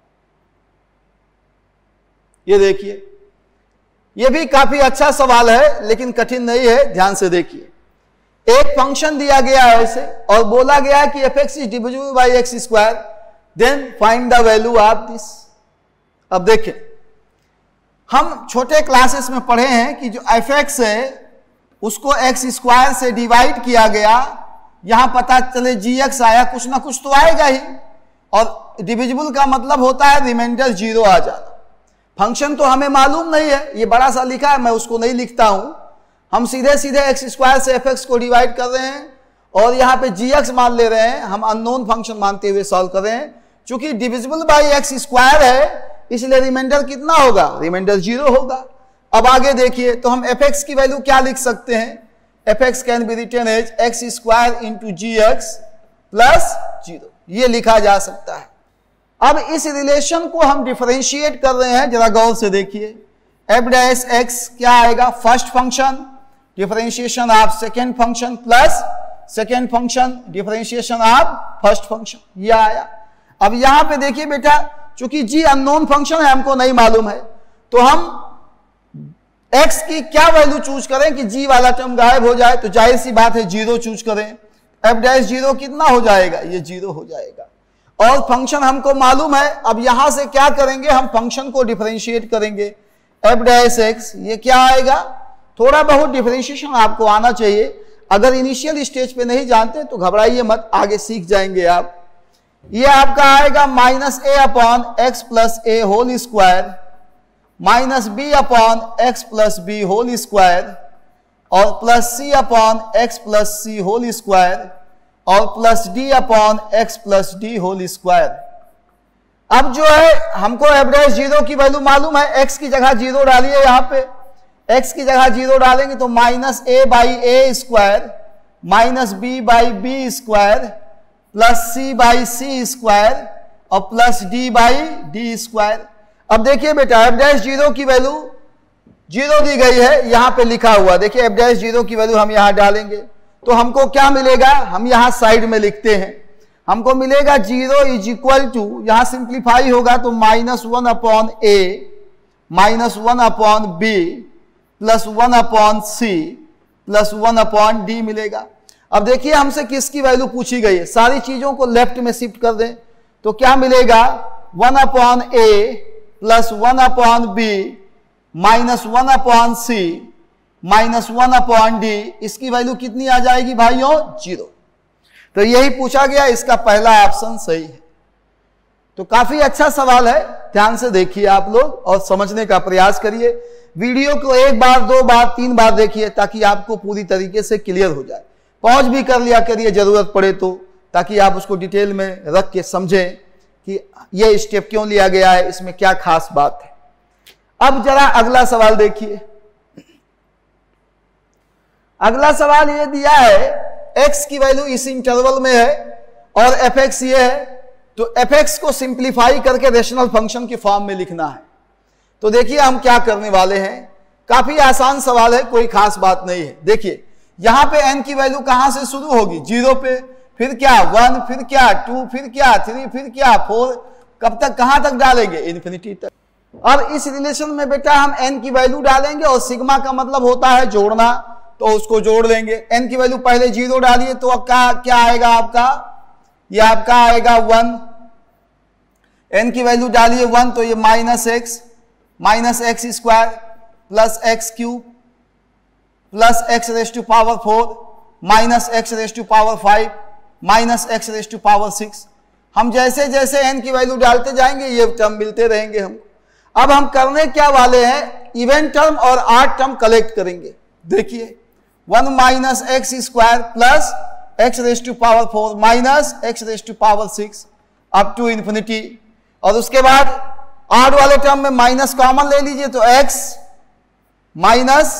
ये देखिए, ये भी काफी अच्छा सवाल है लेकिन कठिन नहीं है, ध्यान से देखिए। एक फंक्शन दिया गया है ऐसे और बोला गया है कि f x is divisible by x square, then find the value of this. अब देखें, हम छोटे क्लासेस में पढ़े हैं कि जो एफ एक्स है उसको एक्स स्क्वायर से डिवाइड किया गया, यहां पता चले जी एक्स आया, कुछ ना कुछ तो आएगा ही। और डिविजिबल का मतलब होता है रिमाइंडर जीरो आ जाना। फंक्शन तो हमें मालूम नहीं है, ये बड़ा सा लिखा है, मैं उसको नहीं लिखता हूं। हम सीधे सीधे एक्स स्क्वायर से एफ एक्स को डिवाइड कर रहे हैं और यहाँ पे जी एक्स मान ले रहे हैं, हम अननोन फंक्शन मानते हुए सॉल्व कर रहे हैं। चूंकि डिविजिबल बाई एक्स स्क्वायर है इसलिए रिमाइंडर कितना होगा, रिमाइंडर जीरो होगा। अब आगे देखिए, तो हम एफ एक्स की वैल्यू क्या लिख सकते हैं, f x can be written as x square into g x plus zero, ये लिखा जा सकता है। अब इस रिलेशन को हम डिफरेंशिएट कर रहे हैं, जरा गौर से देखिए। एफ डैश एक्स क्या आएगा, first function differentiation of second function plus second function differentiation of first function, ये आया। अब यहां पे देखिए बेटा, चूंकि जी अननोन फंक्शन है, हमको नहीं मालूम है, तो हम x की क्या वैल्यू चूज करें कि g वाला टर्म गायब हो जाए, तो जाहिर सी बात है जीरो चूज करें। एफ डैश जीरो कितना हो जाएगा, ये जीरो हो जाएगा। और फंक्शन हमको मालूम है। अब यहां से क्या करेंगे, हम फंक्शन को डिफरेंशिएट करेंगे। एफ डैश एक्स, ये क्या आएगा, थोड़ा बहुत डिफरेंशिएशन आपको आना चाहिए। अगर इनिशियल स्टेज पे नहीं जानते तो घबराइए मत, आगे सीख जाएंगे आप। ये आपका आएगा minus a upon x plus a whole square minus b upon x plus b whole square और plus c upon x plus c whole square और plus d upon x plus d whole square. अब जो है हमको एफ डैश जीरो की वैल्यू मालूम है, एक्स की जगह जीरो डालिए। यहां पे एक्स की जगह जीरो डालेंगे तो minus a by a square minus b by b square plus c by c square और plus d by d square. अब देखिए बेटा, एफ डैश जीरो की वैल्यू जीरो दी गई है, यहां पे लिखा हुआ, देखिए एफ डैश जीरो की वैल्यू हम यहां डालेंगे तो हमको क्या मिलेगा, हम यहां साइड में लिखते हैं, हमको मिलेगा जीरो इज इक्वल टू, यहां सिंप्लीफाई होगा तो minus one upon a minus one upon b plus one upon c plus one upon d मिलेगा। अब देखिए हमसे किसकी वैल्यू पूछी गई है, सारी चीजों को लेफ्ट में शिफ्ट कर दें तो क्या मिलेगा, one upon a plus one upon b minus one upon c minus one upon d, इसकी वैल्यू कितनी आ जाएगी भाइयों, जीरो। तो यही पूछा गया, इसका पहला ऑप्शन सही है। तो काफी अच्छा सवाल है, ध्यान से देखिए आप लोग और समझने का प्रयास करिए। वीडियो को एक बार दो बार तीन बार देखिए ताकि आपको पूरी तरीके से क्लियर हो जाए। पॉज भी कर लिया करिए जरूरत पड़े तो, ताकि आप उसको डिटेल में रख के समझें कि यह स्टेप क्यों लिया गया है, इसमें क्या खास बात है। अब जरा अगला सवाल देखिए। अगला सवाल यह दिया है, x की वैल्यू इस इंटरवल में है और fx ये है, तो fx को सिंप्लीफाई करके रेशनल फंक्शन की फॉर्म में लिखना है। तो देखिए हम क्या करने वाले हैं, काफी आसान सवाल है, कोई खास बात नहीं है। देखिए यहां पे n की वैल्यू कहां से शुरू होगी, जीरो पे, फिर क्या वन, फिर क्या टू, फिर क्या थ्री, फिर क्या फोर, कब तक, कहां तक डालेंगे, इन्फिनिटी तक। और इस रिलेशन में बेटा हम n की वैल्यू डालेंगे और सिग्मा का मतलब होता है जोड़ना, तो उसको जोड़ लेंगे। n की वैल्यू पहले जीरो डालिए तो अब क्या क्या आएगा आपका, ये आपका आएगा वन। n की वैल्यू डालिए वन तो ये minus x minus x square plus x cube plus x raise to power four minus x raise to power five minus x raise to power six. हम जैसे जैसे n की वैल्यू डालते जाएंगे ये टर्म मिलते रहेंगे हम। अब हम करने क्या वाले हैं, इवन टर्म और आड टर्म कलेक्ट करेंगे। देखिए one minus x square plus x raise to power four minus x raise to power six up to infinity. और उसके बाद आड वाले टर्म में माइनस कॉमन ले लीजिए तो x minus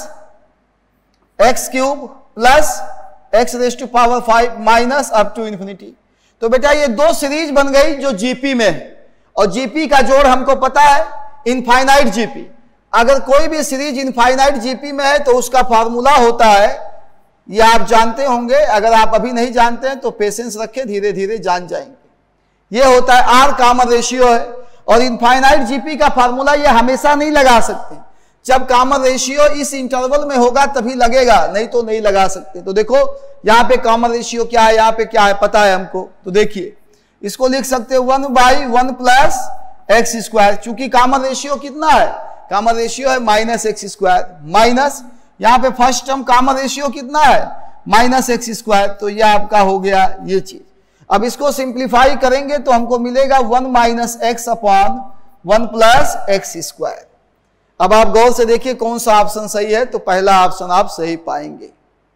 x cube plus x raise to power five minus up to infinity. तो बेटा ये दो सीरीज बन गई जो जीपी में है, और जीपी का जोड़ हमको पता है इनफाइनाइट जीपी। अगर कोई भी सीरीज इनफाइनाइट जीपी में है तो उसका फार्मूला होता है, ये आप जानते होंगे, अगर आप अभी नहीं जानते हैं तो पेशेंस रखें, धीरे धीरे जान जाएंगे। ये होता है आर कॉमन रेशियो है, और इनफाइनाइट जीपी का फार्मूला ये हमेशा नहीं लगा सकते, जब कॉमन रेशियो इस इंटरवल में होगा तभी लगेगा, नहीं तो नहीं लगा सकते। तो देखो यहां पे कॉमन रेशियो क्या है, यहां पे क्या है पता है हमको, तो देखिए इसको लिख सकते हैं one by one plus x square. चूंकि कॉमन रेशियो कितना है, कॉमन रेशियो है माइनस एक्स स्क्वायर, माइनस यहां पे फर्स्ट टर्म कॉमन रेशियो कितना है, माइनस एक्स स्क्वायर। तो यह आपका हो गया ये चीज। अब इसको सिंप्लीफाई करेंगे तो हमको मिलेगा one minus x upon one plus x square. अब आप गौर से देखिए कौन सा ऑप्शन सही है, तो पहला ऑप्शन आप सही पाएंगे।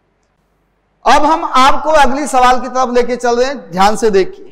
अब हम आपको अगली सवाल की तरफ लेके चल रहे हैं, ध्यान से देखिए।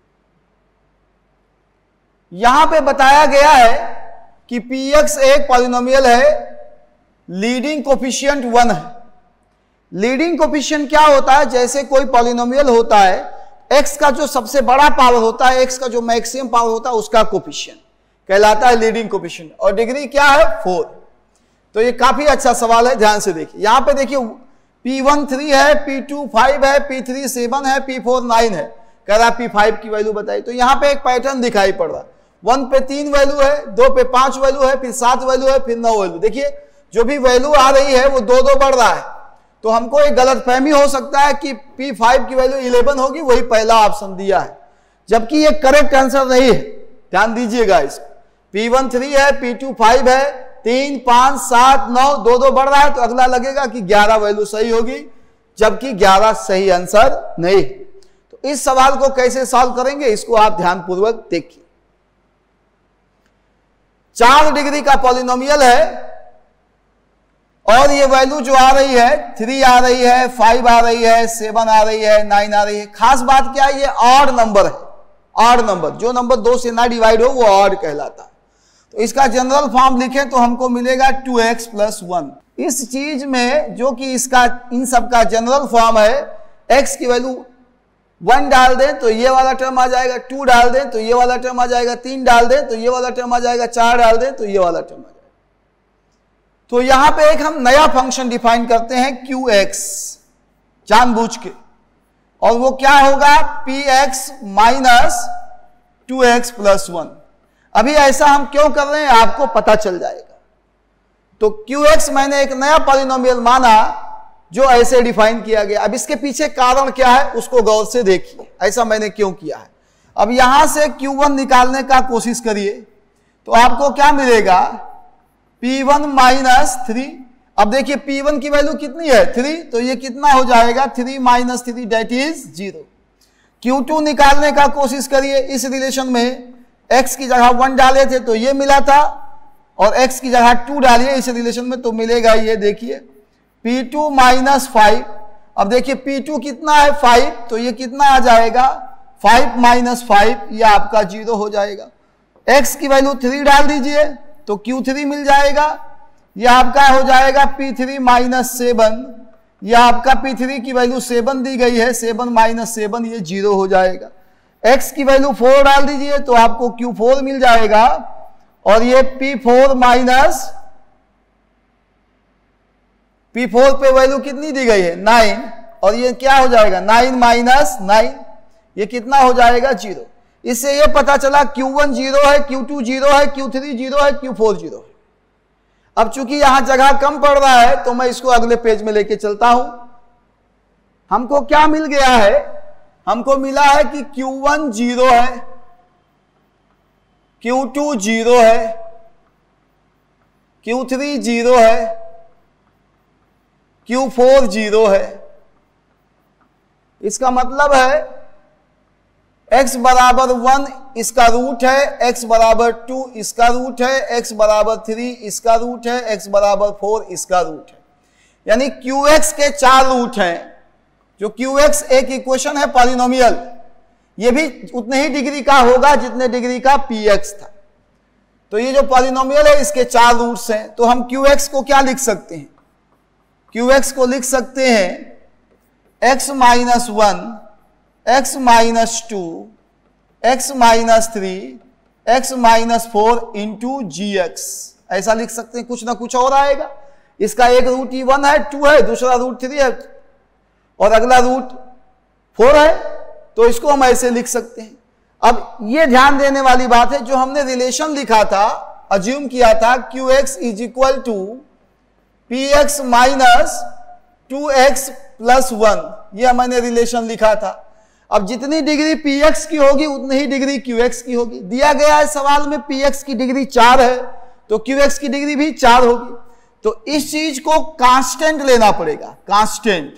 यहां पे बताया गया है कि px एक पॉलिनोमियल है, लीडिंग कोफिशिएंट वन है। लीडिंग कोफिशिएंट क्या होता है, जैसे कोई पॉलिनोमियल होता है, x का जो सबसे बड़ा पावर होता है, x का जो मैक्सिमम पावर होता है उसका कोफिशिएंट कहलाता है लीडिंग कोफिशिएंट, और डिग्री क्या है फोर। तो ये काफी अच्छा सवाल है, ध्यान से देखिए। यहां पे देखिए पी वन थ्री है, पी टू फाइव है, पी थ्री सेवन है, पी फोर नाइन है, कह रहा पी फाइव की वैल्यू बताई। तो यहां पे एक पैटर्न दिखाई पड़ रहा है, वन पे तीन वैल्यू है, दो पे पांच वैल्यू है, फिर सात वैल्यू है, फिर नौ वैल्यू। देखिए जो भी वैल्यू आ रही है वो दो दो बढ़ रहा है, तो हमको एक गलत फहमी हो सकता है कि पी फाइव की वैल्यू इलेवन होगी, वही पहला ऑप्शन दिया है। जबकि ये करेक्ट आंसर नहीं है, ध्यान दीजिएगा इसको। पी वन थ्री है, पी टू फाइव है, तीन पांच सात नौ दो दो बढ़ रहा है, तो अगला लगेगा कि ग्यारह वैल्यू सही होगी, जबकि ग्यारह सही आंसर नहीं। तो इस सवाल को कैसे सॉल्व करेंगे इसको आप ध्यानपूर्वक देखिए। चार डिग्री का पॉलिनोमियल है और ये वैल्यू जो आ रही है, थ्री आ रही है, फाइव आ रही है, सेवन आ रही है, नाइन आ रही है। खास बात क्या है, ये ऑड नंबर है, ऑड नंबर। जो नंबर दो से ना डिवाइड हो वो ऑड कहलाता है। तो इसका जनरल फॉर्म लिखें तो हमको मिलेगा टू एक्स प्लस वन। इस चीज में जो कि इसका इन सब का जनरल फॉर्म है, x की वैल्यू वन डाल दें तो ये वाला टर्म आ जाएगा, टू डाल दें तो ये वाला टर्म आ जाएगा, तीन डाल दें तो ये वाला टर्म आ जाएगा, चार डाल दें तो ये वाला टर्म आ जाएगा। तो यहां पे एक हम नया फंक्शन डिफाइन करते हैं क्यू एक्स जानबूझ के, और वो क्या होगा, p x minus two x plus one. अभी ऐसा हम क्यों कर रहे हैं आपको पता चल जाएगा। तो क्यू एक्स मैंने एक नया पॉलिनोमियल माना जो ऐसे डिफाइन किया गया। अब इसके पीछे कारण क्या है उसको गौर से देखिए, ऐसा मैंने क्यों किया है। अब यहां से क्यू वन निकालने का कोशिश करिए तो आपको क्या मिलेगा, पी वन माइनस थ्री। अब देखिए पी वन की वैल्यू कितनी है, थ्री, तो ये कितना हो जाएगा, three minus three that is zero. Q two निकालने का कोशिश करिए। इस रिलेशन में x की जगह वन डाले थे तो ये मिला था, और x की जगह टू डालिए इस रिलेशन में तो मिलेगा ये, देखिए पी टू माइनस फाइव। अब देखिए पी टू कितना है, फाइव, तो ये कितना आ जाएगा, फाइव माइनस फाइव, ये आपका जीरो हो जाएगा। x की वैल्यू थ्री डाल दीजिए तो क्यू थ्री मिल जाएगा, यह आपका हो जाएगा पी थ्री माइनस सेवन। यह आपका पी थ्री की वैल्यू सेवन दी गई है, सेवन माइनस सेवन, ये जीरो हो जाएगा। x की वैल्यू फोर डाल दीजिए तो आपको क्यू फोर मिल जाएगा, और ये p four minus p four पे वैल्यू कितनी दी गई है, नाइन, और ये क्या हो जाएगा, नाइन माइनस नाइन, ये कितना हो जाएगा, जीरो। इससे ये पता चला क्यू वन जीरो है, क्यू टू जीरो है, क्यू थ्री जीरो है, क्यू फोर जीरो है। अब चूंकि यहां जगह कम पड़ रहा है तो मैं इसको अगले पेज में लेके चलता हूं। हमको क्या मिल गया है, हमको मिला है कि क्यू वन जीरो है, क्यू टू जीरो है, क्यू थ्री जीरो है, क्यू फोर जीरो है। इसका मतलब है x बराबर वन इसका रूट है, x बराबर टू इसका रूट है, x बराबर थ्री इसका रूट है, x बराबर फोर इसका रूट है। यानी qx के चार रूट हैं। जो qx एक इक्वेशन है पॉलिनोमियल, ये भी उतने ही डिग्री का होगा जितने डिग्री का px था। तो ये जो पॉलिनोमियल है इसके चार रूट्स हैं। तो हम qx को क्या लिख सकते हैं, qx को लिख सकते हैं x minus one, x minus two, x minus three, x minus four into g x, ऐसा लिख सकते हैं। कुछ ना कुछ और आएगा। इसका एक रूट ही वन है, टू है, दूसरा रूट थ्री है, और अगला रूट फोर है, तो इसको हम ऐसे लिख सकते हैं। अब ये ध्यान देने वाली बात है, जो हमने रिलेशन लिखा था, अज्यूम किया था q x is equal to p x minus two x plus one, यह मैंने रिलेशन लिखा था। अब जितनी डिग्री px की होगी उतनी ही डिग्री qx की होगी। दिया गया है सवाल में px की डिग्री चार है तो qx की डिग्री भी चार होगी। तो इस चीज को कांस्टेंट लेना पड़ेगा, कांस्टेंट।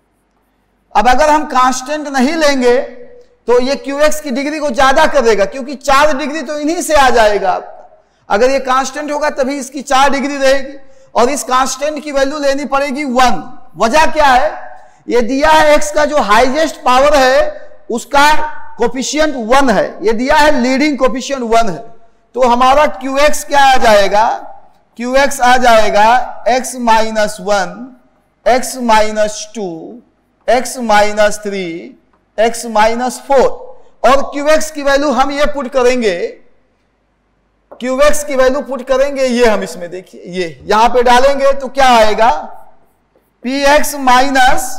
अब अगर हम कांस्टेंट नहीं लेंगे तो ये qx की डिग्री को ज्यादा कर देगा, क्योंकि चार डिग्री तो इन्हीं से आ जाएगा आपका। अगर ये कांस्टेंट होगा तभी इसकी चार डिग्री रहेगी, और इस कांस्टेंट की वैल्यू लेनी पड़ेगी वन। वजह क्या है, ये दिया है x का जो हाईएस्ट पावर है उसका कोफिशिएंट वन है, ये दिया है लीडिंग कोफिशिएंट वन है। तो हमारा qx क्या आ जाएगा, qx आ जाएगा x minus one, x minus two, x minus three, x minus four. और qx की वैल्यू हम ये पुट करेंगे, qx की वैल्यू पुट करेंगे ये हम इसमें देखिए, ये यहां पे डालेंगे तो क्या आएगा, px minus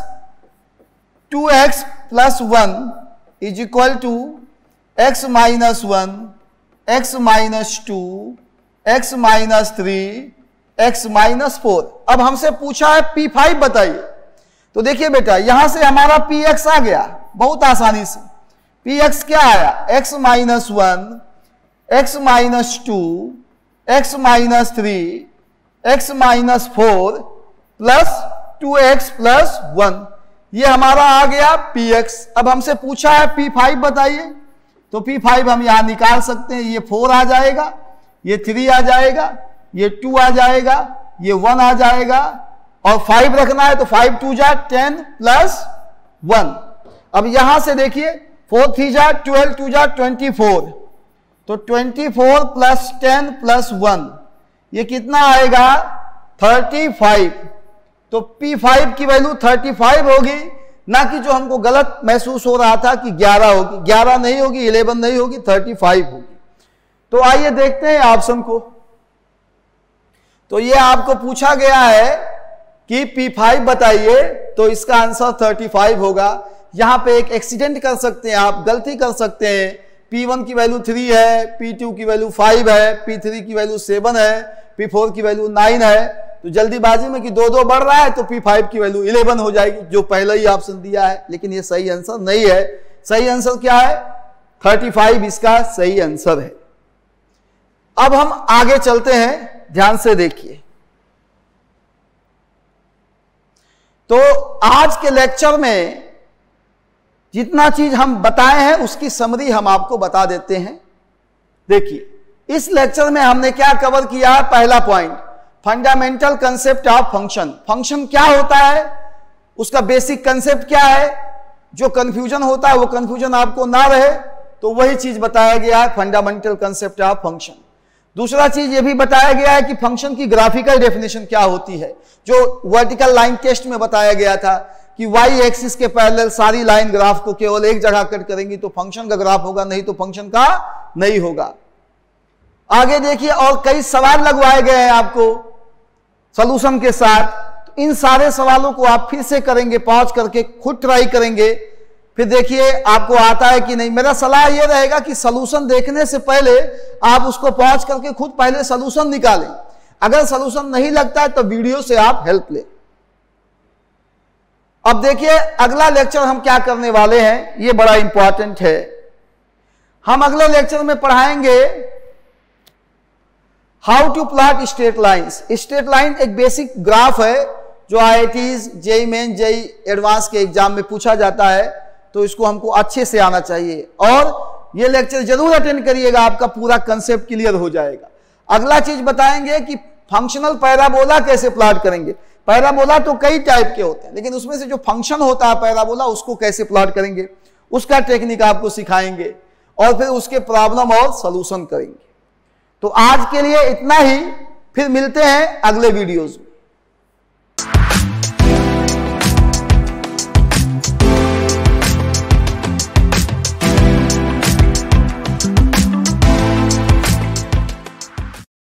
two x plus one is equal to x minus one, x minus two, x minus three, x minus four. अब हमसे पूछा है पी फाइव बताइए। तो देखिए बेटा, यहां से हमारा px आ गया बहुत आसानी से। पी एक्स क्या आया, x minus one, x minus two, x minus three, x minus four plus two x plus one, ये हमारा आ गया पी एक्स। अब हमसे पूछा है पी फाइव बताइए, तो पी फाइव हम यहां निकाल सकते हैं, ये फोर आ जाएगा, ये थ्री आ जाएगा, ये टू आ जाएगा, ये वन आ जाएगा, और फाइव रखना है तो फाइव टू जा टेन प्लस वन। अब यहां से देखिए फोर थ्री जा ट्वेल्व, टू जा ट्वेंटी फोर, तो twenty four plus ten plus one, ये कितना आएगा थर्टी फाइव। तो पी फाइव की वैल्यू थर्टी फाइव होगी, ना कि जो हमको गलत महसूस हो रहा था कि ग्यारह होगी, ग्यारह नहीं होगी, इलेवन नहीं होगी, थर्टी फाइव होगी। तो आइए देखते हैं ऑप्शन को। तो ये आपको पूछा गया है कि पी फाइव बताइए, तो इसका आंसर थर्टी फाइव होगा। यहां पे एक एक्सीडेंट कर सकते हैं आप, गलती कर सकते हैं, पी वन की वैल्यू थ्री है, पी टू की वैल्यू फाइव है, पी थ्री की वैल्यू सेवन है, पी फोर की वैल्यू नाइन है, तो जल्दीबाजी में कि दो दो बढ़ रहा है तो पी फाइव की वैल्यू इलेवन हो जाएगी, जो पहले ही ऑप्शन दिया है, लेकिन ये सही आंसर नहीं है। सही आंसर क्या है, थर्टी फाइव इसका सही आंसर है। अब हम आगे चलते हैं, ध्यान से देखिए। तो आज के लेक्चर में जितना चीज हम बताए हैं उसकी समरी हम आपको बता देते हैं। देखिए, इस लेक्चर में हमने क्या कवर किया, पहला point fundamental concept of function. Function क्या होता है, उसका बेसिक कंसेप्ट क्या है, जो कंफ्यूजन होता है वो कंफ्यूजन आपको ना रहे, तो वही चीज बताया गया है, फंडामेंटल कंसेप्ट ऑफ फंक्शन। दूसरा चीज ये भी बताया गया है कि फंक्शन की ग्राफिकल डेफिनेशन क्या होती है, जो वर्टिकल लाइन टेस्ट में बताया गया था कि वाई एक्सिस के पैरेलल सारी लाइन ग्राफ को केवल एक जगह कट करेंगी तो फंक्शन का ग्राफ होगा, नहीं तो फंक्शन का नहीं होगा। आगे देखिए, और कई सवाल लगवाए गए हैं आपको सॉल्यूशन के साथ, तो इन सारे सवालों को आप फिर से करेंगे, पॉज करके खुद ट्राई करेंगे, फिर देखिए आपको आता है कि नहीं। मेरा सलाह यह रहेगा कि सॉल्यूशन देखने से पहले आप उसको पॉज करके खुद पहले सॉल्यूशन निकालें। अगर सॉल्यूशन नहीं लगता है तो वीडियो से आप हेल्प लें। अब देखिए अगला लेक्चर हम क्या करने वाले हैं, ये बड़ा इंपॉर्टेंट है। हम अगले लेक्चर में पढ़ाएंगे how to plot straight lines. Straight line एक बेसिक ग्राफ है जो I I Ts, JEE Main, JEE Advance के एग्जाम में पूछा जाता है, तो इसको हमको अच्छे से आना चाहिए। और ये लेक्चर जरूर अटेंड करिएगा, आपका पूरा कंसेप्ट क्लियर हो जाएगा। अगला चीज बताएंगे कि फंक्शनल पैराबोला कैसे प्लॉट करेंगे। पैराबोला तो कई टाइप के होते हैं, लेकिन उसमें से जो फंक्शन होता है पैराबोला, उसको कैसे प्लॉट करेंगे, उसका टेक्निक आपको सिखाएंगे, और फिर उसके प्रॉब्लम और सॉल्यूशन करेंगे। तो आज के लिए इतना ही, फिर मिलते हैं अगले वीडियोज में।